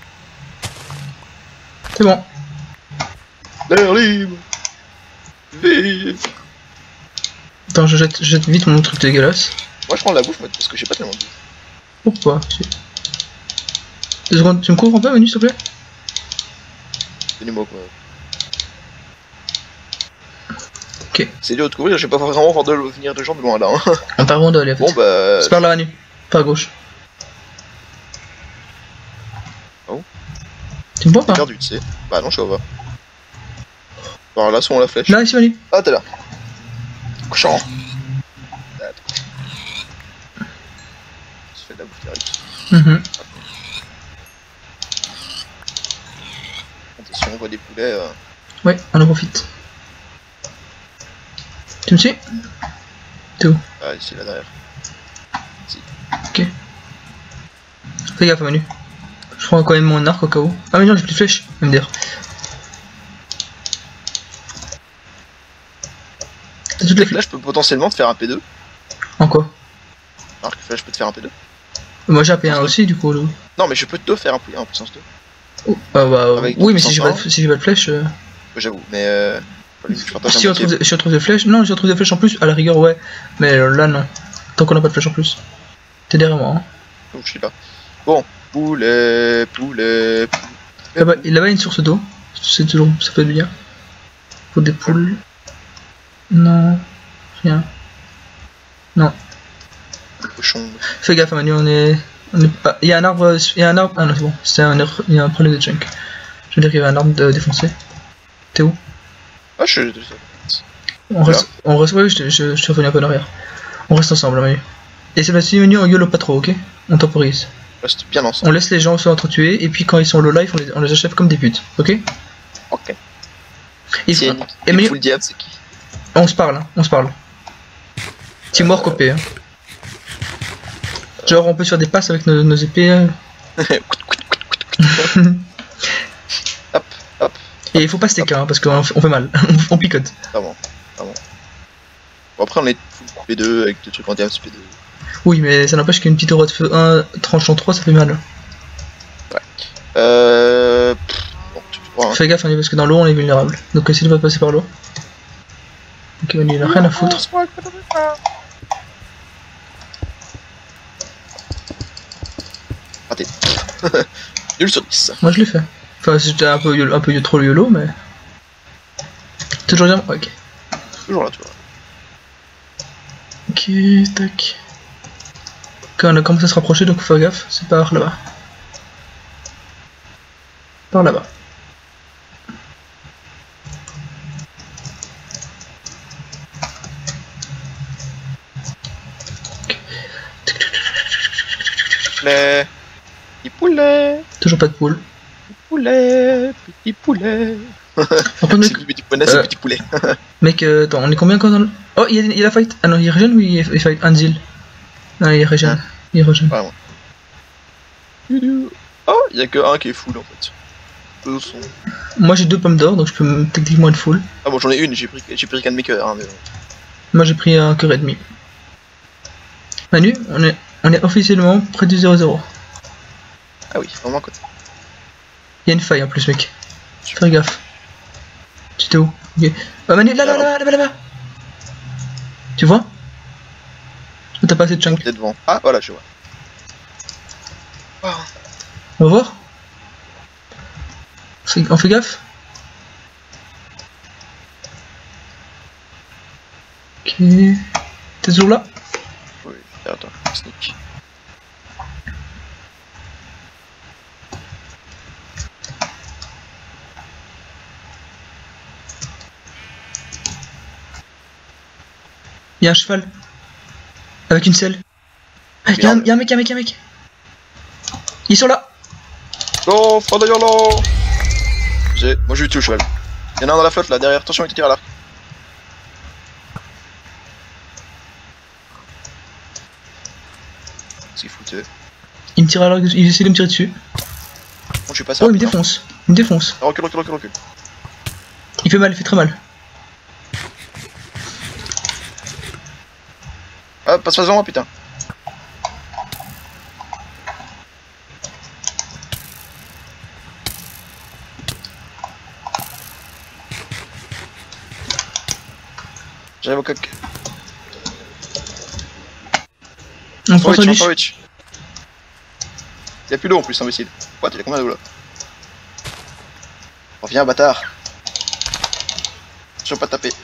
C'est bon. L'air libre. Vite. Attends, je jette vite mon truc dégueulasse. Moi je prends de la bouffe parce que j'ai pas tellement de bouffe. Pourquoi? 2 secondes, tu me couvres un peu Manu s'il te plaît? Tenez-moi quoi. Ok. C'est dur de courir, je vais pas vraiment voir venir de gens de loin là. Hein. On part vraiment d'aller en fait. Bon bah. C'est par là, Manu. Par à gauche. Oh. Tu me vois pas? Perdu, tu sais. Bah non, je vois pas. Par là, sont la flèche. Là, ici, Manu. Ah, t'es là. Cochon. Se fait de la bouffe direct. Si on voit des poulets. Ouais, on en profite. Tu me suis? T'es où? Ah, ici, là derrière. Si. Ok. Fais gaffe, Manu. Je prends quand même mon arc au cas où. Ah, mais non, j'ai plus de flèches, MDR. T'as toutes les flèches? Là, je peux potentiellement te faire un P2. En quoi? Alors que là, je peux te faire un P2. Moi, j'ai un P1 aussi, du coup. Non, mais je peux te faire un puissance 2. Oh, bah, Avec oui, mais si j'ai pas de flèches. J'avoue, mais. Si on trouve des flèches. Non, si on trouve des flèches en plus, à la rigueur, ouais. Mais là, non. Tant qu'on a pas de flèches en plus. T'es derrière moi, hein. Donc, je suis là. Bon, poulet. Là-bas, il y a une source d'eau. C'est toujours. Ça peut être bien. Faut des poules. Non. Rien. Non. Cochon. Fais gaffe, Manu, on est pas. Il y a un arbre. Ah non, c'est bon. Il y a un problème de junk. Je veux dire qu'il y avait un arbre défoncé. T'es où? Ah, je suis. On reste. Oui, je suis revenu un peu en arrière. On reste ensemble, Manu. Et c'est parti, Manu, on YOLO pas trop, ok? On temporise. Reste bien ensemble. On laisse les gens s'entretuer et puis quand ils sont low life, on les achève comme des putes, ok? Ok. Et Manu, full diable, c'est qui? on se parle, hein, on se parle. Teamwork copé, hein. Genre on peut se faire des passes avec nos épées. Hop, hop. Et il faut pas stacker, hein, parce qu'on fait mal, on picote. Ah bon, ah bon. Bon, après on est full P2 avec des trucs en diable P2. Oui, mais ça n'empêche qu'une petite aura de feu 1 tranchant 3 ça fait mal. Ouais. Bon, tu vois, hein. Fais gaffe, parce que dans l'eau on est vulnérable. Donc essaye de pas passer par l'eau. Ok, Manu, il a rien à foutre. Raté. Nul sur 10. Moi je l'ai fait. Enfin, c'était un peu trop le YOLO, mais. Toujours bien. Ok. Toujours là, tu vois. Ok, tac. Ok, on a commencé à se rapprocher, donc faut faire gaffe. C'est par là-bas. Par là-bas. Poulet. Petit poulet. Toujours pas de poule. Petit poulet. Par contre, C'est petit poulet, c'est petit poulet. mec, attends, on est combien quand dans le. Oh, il y a fight. Ah non, il régène ou il fight Anzil? Non, il régène. Il régène. Vraiment. Oh, il y a que un qui est full en fait. Eux sont. Moi j'ai 2 pommes d'or, donc je peux techniquement être full. Ah bon, j'en ai une, j'ai pris qu'un de mes cœurs. Hein, mais... Moi j'ai pris un cœur et demi. Manu, on est officiellement près du 0-0. Ah oui, vraiment à côté. Il y a une faille en plus, mec. Fais gaffe. Tu t'es où? Ok. Oh, Manu, là-bas. Tu vois? Ou t'as pas assez de chunk? T'es devant. Ah, voilà, je vois. Oh. On va voir? On fait gaffe? Ok. T'es toujours là? Oui, attends, sneak. Il y a un cheval. Avec une selle. Ah, il y a un mec. Ils sont là. Go, Frodayolo. Moi j'ai eu tout le cheval. Il y en a un dans la flotte là, derrière. Attention, il te tire à l'arc. C'est foutu. Il me tire à l'arc, il essaie de me tirer dessus. Bon, je suis passé. Oh, il me défonce. Recule. Il fait mal, il fait très mal. Ah, passe devant moi, putain. J'arrive au coq. On prend son sandwich. Y'a plus d'eau en plus, imbécile. What, il a combien d'eau là? Viens, bâtard. Je vais pas taper.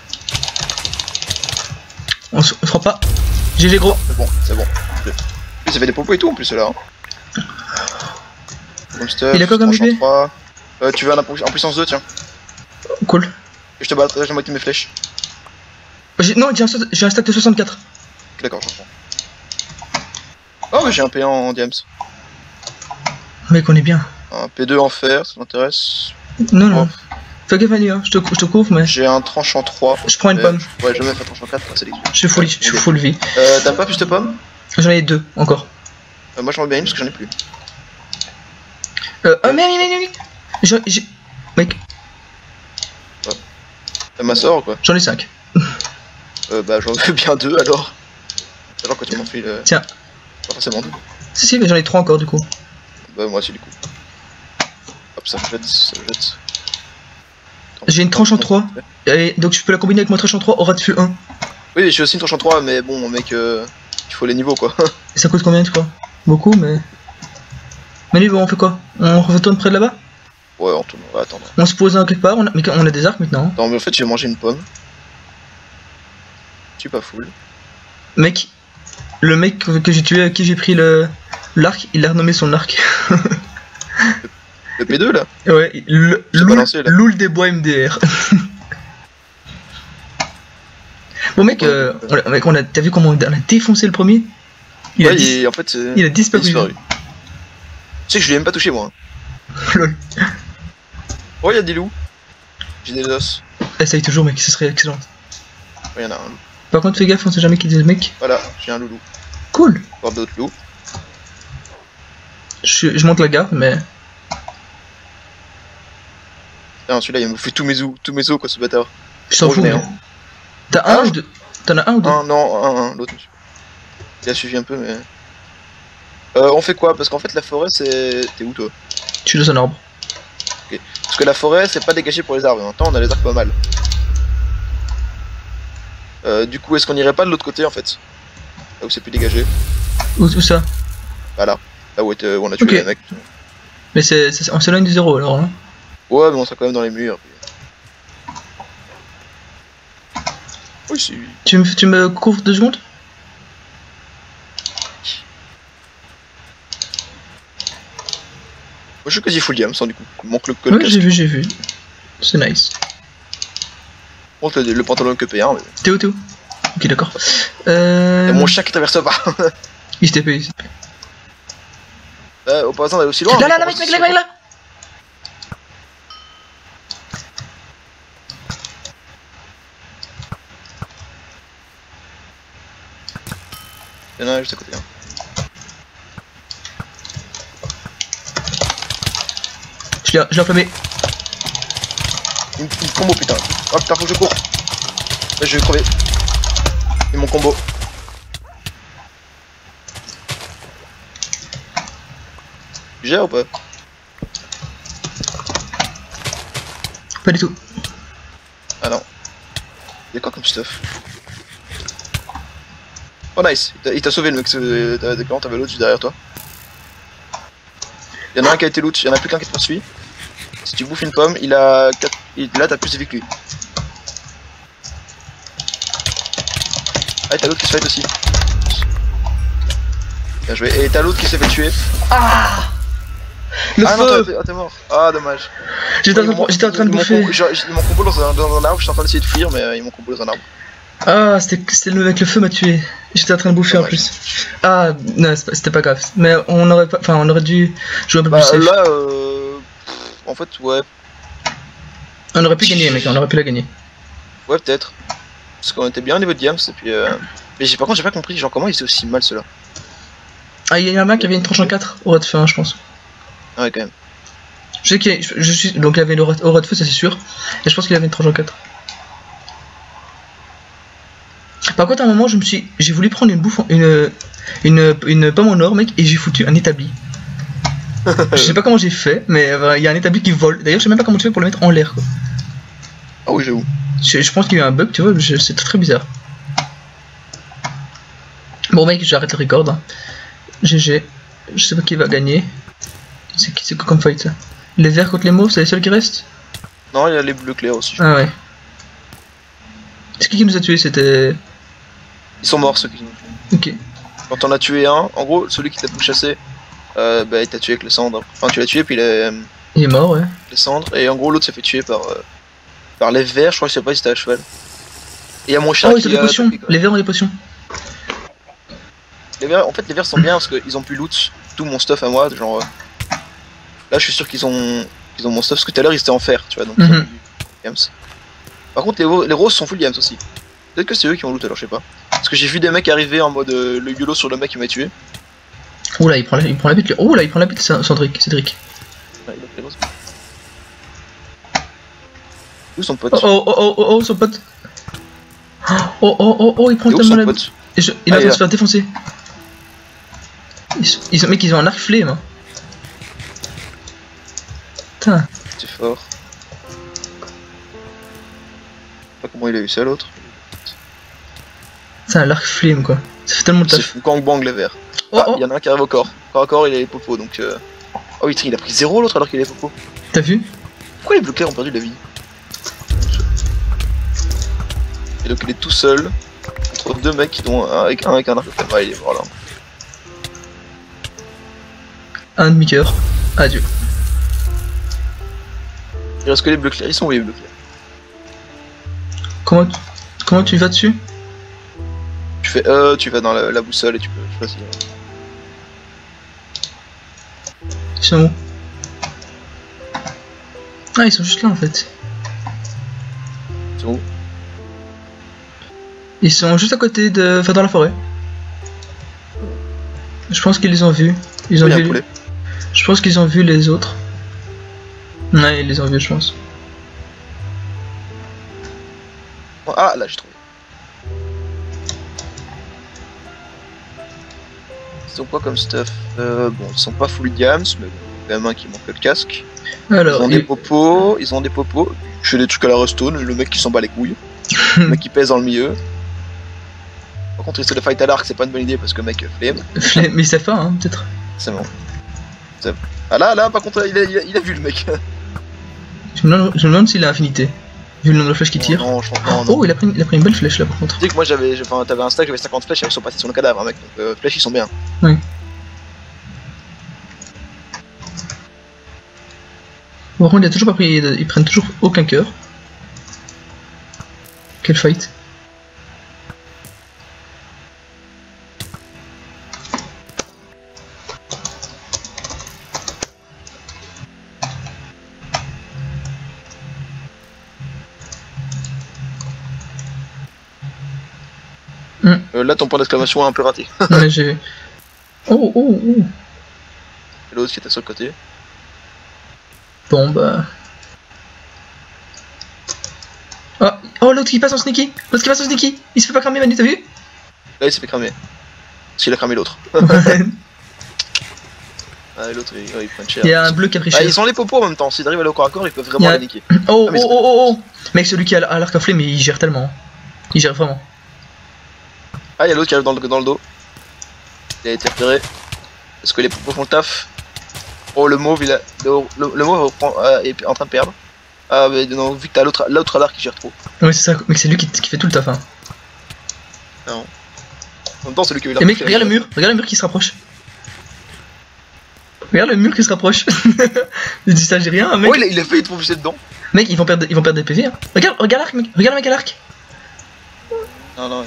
On se fera pas. GG gros. C'est bon, c'est bon. Ils avaient des popos et tout en plus là. Il a quoi comme BP? Tu veux en puissance 2, tiens. Cool. Et je te bats, j'ai moitié mes flèches. Non, j'ai un stack de 64. Ok, d'accord, j'en prends. Oh, mais j'ai un P1 en diams. Mec, on est bien. Un P2 en fer, ça m'intéresse. Non, non. Fais gaffe, Manu, hein. Je te couvre, mais. J'ai un tranchant 3. Je prends une pomme. Ouais, je vais faire tranchant 4, c'est l'excuse. Je suis full vie. T'as pas plus de pommes? J'en ai 2 encore. Moi j'en ai bien une parce que j'en ai plus. Oh, mais. J'ai. Mec. T'as ma sort ou quoi? J'en ai 5. Bah j'en veux bien 2 alors. Alors que tu m'en fais le. Tiens. Pas forcément 2. Si, mais j'en ai 3 encore du coup. Bah moi aussi du coup. Hop, ça me jette, ça me jette. J'ai une tranche en 3. Et donc je peux la combiner avec ma tranche en 3 aura de feu 1. Oui, j'ai aussi une tranche en 3, mais bon, mec, il faut les niveaux quoi. Et ça coûte combien tu crois? Beaucoup, mais. Manu, bon, on fait quoi? On retourne près de là-bas? Ouais, on tourne, on va attendre. On se pose quelque part, mais on a des arcs maintenant. Hein. Non, mais en fait, j'ai mangé une pomme. Je suis pas full. Mec, le mec que j'ai tué, à qui j'ai pris l'arc, il a renommé son arc. Le P2 là? Ouais, Loul des bois MDR. Bon mec, t'as vu comment on a défoncé le premier? Il a disparu. Tu sais que je lui ai même pas touché moi. Lol. Oh, y'a des loups. J'ai des os. Essaye toujours mec, ce serait excellent. Ouais, y'en a un loup. Par contre fais gaffe, on sait jamais qui dit le mec. Voilà, j'ai un loulou. Cool. Voir d'autres loups. Je monte la garde mais... Putain, celui-là il me fait tous mes os quoi ce bâtard. Je s'en fous. T'as un ou deux? T'en as un ou deux? Non, l'autre. Il a suivi un peu mais... on fait quoi? Parce qu'en fait la forêt c'est... T'es où toi? Je suis dans un arbre. Ok. Parce que la forêt c'est pas dégagé pour les arbres, maintenant on a les arbres pas mal. Du coup est-ce qu'on irait pas de l'autre côté en fait? Là où c'est plus dégagé. Où ça? Voilà. Là où on a tué les mecs. Mais on s'éloigne du 0 alors hein? Ouais mais on sera quand même dans les murs. Oui si... Tu me couvres 2 secondes? Moi je suis quasi full diam, sans du coup. Manque le casque. Ouais j'ai vu. C'est nice. Montre le pantalon que P1 mais... T'es où? Ok d'accord. Y'a mon chat qui traverse pas. Il s'était payé. Au passant d'aller aussi loin. Là, mec, là. Y'en a un juste à côté. Hein. Je l'ai enflammé. Une combo putain. Oh putain faut que je cours. Là je vais crever. Et mon combo. Tu gères ou pas? Pas du tout. Ah non. Y'a quoi comme stuff? Oh nice, il t'a sauvé le mec, quand t'avais l'autre juste derrière toi. Y'en a un qui a été loot, y'en a plus qu'un qui te poursuit. Si tu bouffes une pomme, il a 4... Là t'as plus de vie que lui. Ah t'as l'autre qui se fait aussi. Bien joué, et t'as l'autre qui s'est fait tuer. Ah le feu. Non t'es mort. Ah dommage. J'étais en train de bouffer. Ils m'ont combo dans un arbre, j'étais en train d'essayer de fuir mais ils m'ont combo dans un arbre. Ah c'était le mec le feu m'a tué. J'étais en train de bouffer en plus. Ah non c'était pas grave. Mais on aurait pas, enfin on aurait dû jouer un peu plus safe. Là en fait ouais. On aurait pu gagner mec, on aurait pu la gagner. Ouais peut-être. Parce qu'on était bien au niveau de diams et puis mais par contre j'ai pas compris genre comment il était aussi mal ceux-là. Ah il y a un mec qui avait une tranche en 4 aura de feu hein, je pense. Ah ouais quand même. Je sais qu'il donc il avait une aura de feu ça c'est sûr. Et je pense qu'il avait une tranche en 4. Par contre à un moment j'ai voulu prendre une bouffe une pomme en or mec et j'ai foutu un établi. Je sais pas comment j'ai fait mais il y a un établi qui vole. D'ailleurs je sais même pas comment tu fais pour le mettre en l'air quoi. Ah oui j'avoue. Je pense qu'il y a eu un bug tu vois, c'est très bizarre. Bon mec j'arrête le record hein. GG. Je sais pas qui va gagner. C'est quoi comme fight ça? Les verts contre les mauves c'est les seuls qui restent? Non, il y a les bleus clairs aussi. Ah ouais. C'est qui nous a tués? C'était... Ils sont morts ceux qui nous ont tués. Ok. Quand on a tué un, en gros, celui qui t'a pourchassé, bah il t'a tué avec les cendres. Enfin, tu l'as tué, puis il est mort, ouais. Les cendres, et en gros, l'autre s'est fait tuer par les vers, je crois que je sais pas si c'était à cheval. Et il y a mon chat qui ils ont des potions. Les vers ont des potions. Les vers, en fait, les vers sont bien parce qu'ils ont pu loot tout mon stuff à moi, genre. Là, je suis sûr qu'ils ont mon stuff, parce que tout à l'heure, ils étaient en fer, tu vois, donc ils ont Yams. Par contre, les roses sont full Yams aussi. Peut-être que c'est eux qui ont loot, alors je sais pas. Parce que j'ai vu des mecs arriver en mode le YOLO sur le mec qui m'a tué. Oula, il prend la bite, lui. Oula, il prend la bite, Cédric. Ouais, il a pris rose. Où son pote? Oh, son pote. Oh, il prend tellement la bite. Il est en train de se faire défoncer. Mec, ils ont un arc flemme. Putain. C'est fort. Je sais pas comment il a eu ça l'autre. C'est un arc flemme quoi. Ça fait tellement de taf. C'est gangbang les verts. Il y en a un qui arrive au corps. Corps à corps, il a les popos donc. Oh oui, il a pris 0 l'autre alors qu'il a les popos. T'as vu? Pourquoi les bleus clairs ont perdu de la vie? Et donc il est tout seul contre deux mecs dont un avec un arc flemme. Ah, il est mort là. Un demi-cœur. Adieu. Il reste que les bleus clairs, ils sont où les bleus clairs? Comment tu vas dessus? Tu fais tu vas dans la boussole et tu peux choisir. Ils sont où? Ah, ils sont juste là en fait. Ils sont où? Ils sont juste à côté de... Enfin, dans la forêt. Je pense qu'ils les ont vus. Ils ont vu... Je pense qu'ils ont vu les autres. Ouais, ils les ont vus, je pense. Ah, là j'ai trouvé. Ils ont quoi comme stuff? Bon, ils sont pas full diams, mais bon, il y en a un qui manque le casque. Alors, ils ont des popos, Je fais des trucs à la Restone, le mec qui s'en bat les couilles. Le mec qui pèse dans le milieu. Par contre, essayer de fight à l'arc, c'est pas une bonne idée parce que le mec flemme. Mais c'est fin, hein, peut-être. C'est bon. Ah là, par contre, il a vu le mec. Je me demande s'il a affinité. Vu le nombre de flèches qu'il tire. Non, je pense pas. Oh, il a pris une belle flèche là par contre. Tu sais que moi t'avais un stack, j'avais 50 flèches, elles sont passées sur le cadavre, hein, mec. Donc flèches ils sont bien. Oui. Par contre, il a toujours pas pris. Ils prennent toujours aucun cœur. Quel fight. Là, ton point d'exclamation est un peu raté. Ouais, j'ai... Oh. Et l'autre qui était sur le côté. Bon, bah... Oh, l'autre qui passe en sneaky. Il se fait pas cramer, Manu, t'as vu? Là, il s'est fait cramer. Parce qu'il a cramé l'autre. Ah, l'autre, il prend cher. Il y a un bleu qui a pris cher. Ils sont les popos en même temps. S'ils arrivent à aller au corps à corps, ils peuvent vraiment les niquer. Oh. Mec, celui qui a l'arc à flemme, il gère tellement. Il gère vraiment. Ah, il y a l'autre qui arrive dans le dos. Il a été repéré. Est-ce que les popos font le taf? Oh, le mauve, il a... Le mauve est en train de perdre. Ah, mais non, vu que t'as l'autre à l'arc qui gère trop. Ouais, c'est ça, mec, c'est lui qui fait tout le taf. Hein. Non. En même temps, c'est lui qui a eu l'arc. Et mec, regarde le mur qui se rapproche. Regarde le mur qui se rapproche. Je dis ça, j'ai rien, mec. Oh, il a failli te propulser dedans. Mec, ils vont perdre des PV. Hein. Regarde l'arc, mec. Regarde le mec à l'arc. Non.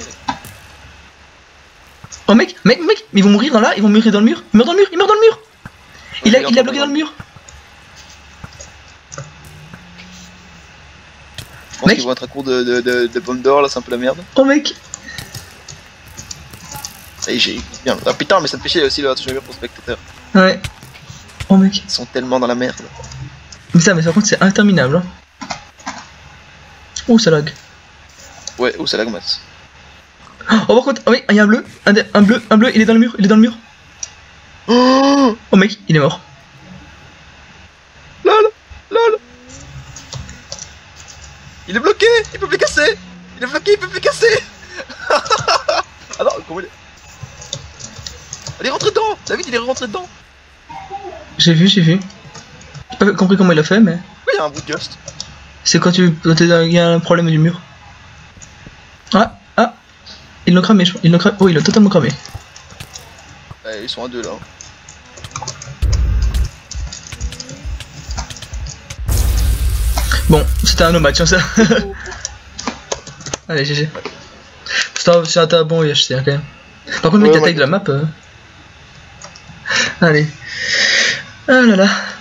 Oh mec, ils vont mourir dans là, ils vont mourir dans le mur. Il meurt dans le mur. Il a bloqué dans le mur. Je pense qu'ils vont être à court de pommes d'or là, c'est un peu la merde. Oh mec. Et j'ai bien. Ah putain, mais ça me fait chier aussi là, je vais pour spectateur. Ouais. Oh mec. Ils sont tellement dans la merde. Mais par contre c'est interminable. Hein. Oh ça lag. Ouais, ça lag masse. Oh par contre, oh mec, il y a un bleu, il est dans le mur, Oh mec, il est mort. Lol. Il est bloqué, il peut plus casser. Il est bloqué, il peut plus casser. Ah non, comment il est... Il est rentré dedans. David, il est rentré dedans. J'ai vu. J'ai pas compris comment il a fait, mais... Pourquoi il y a un bout de ghost? C'est quand il y a un problème du mur. Ah, ils l'ont cramé, ils l'ont cramé. Oh, ils l'ont totalement cramé. Ils sont à 2 là. Bon, c'était un no match, hein, ça. Allez, GG. C'est un bon UHC, hein, quand même. Par contre, mec, la taille de la map. Allez. Ah là là.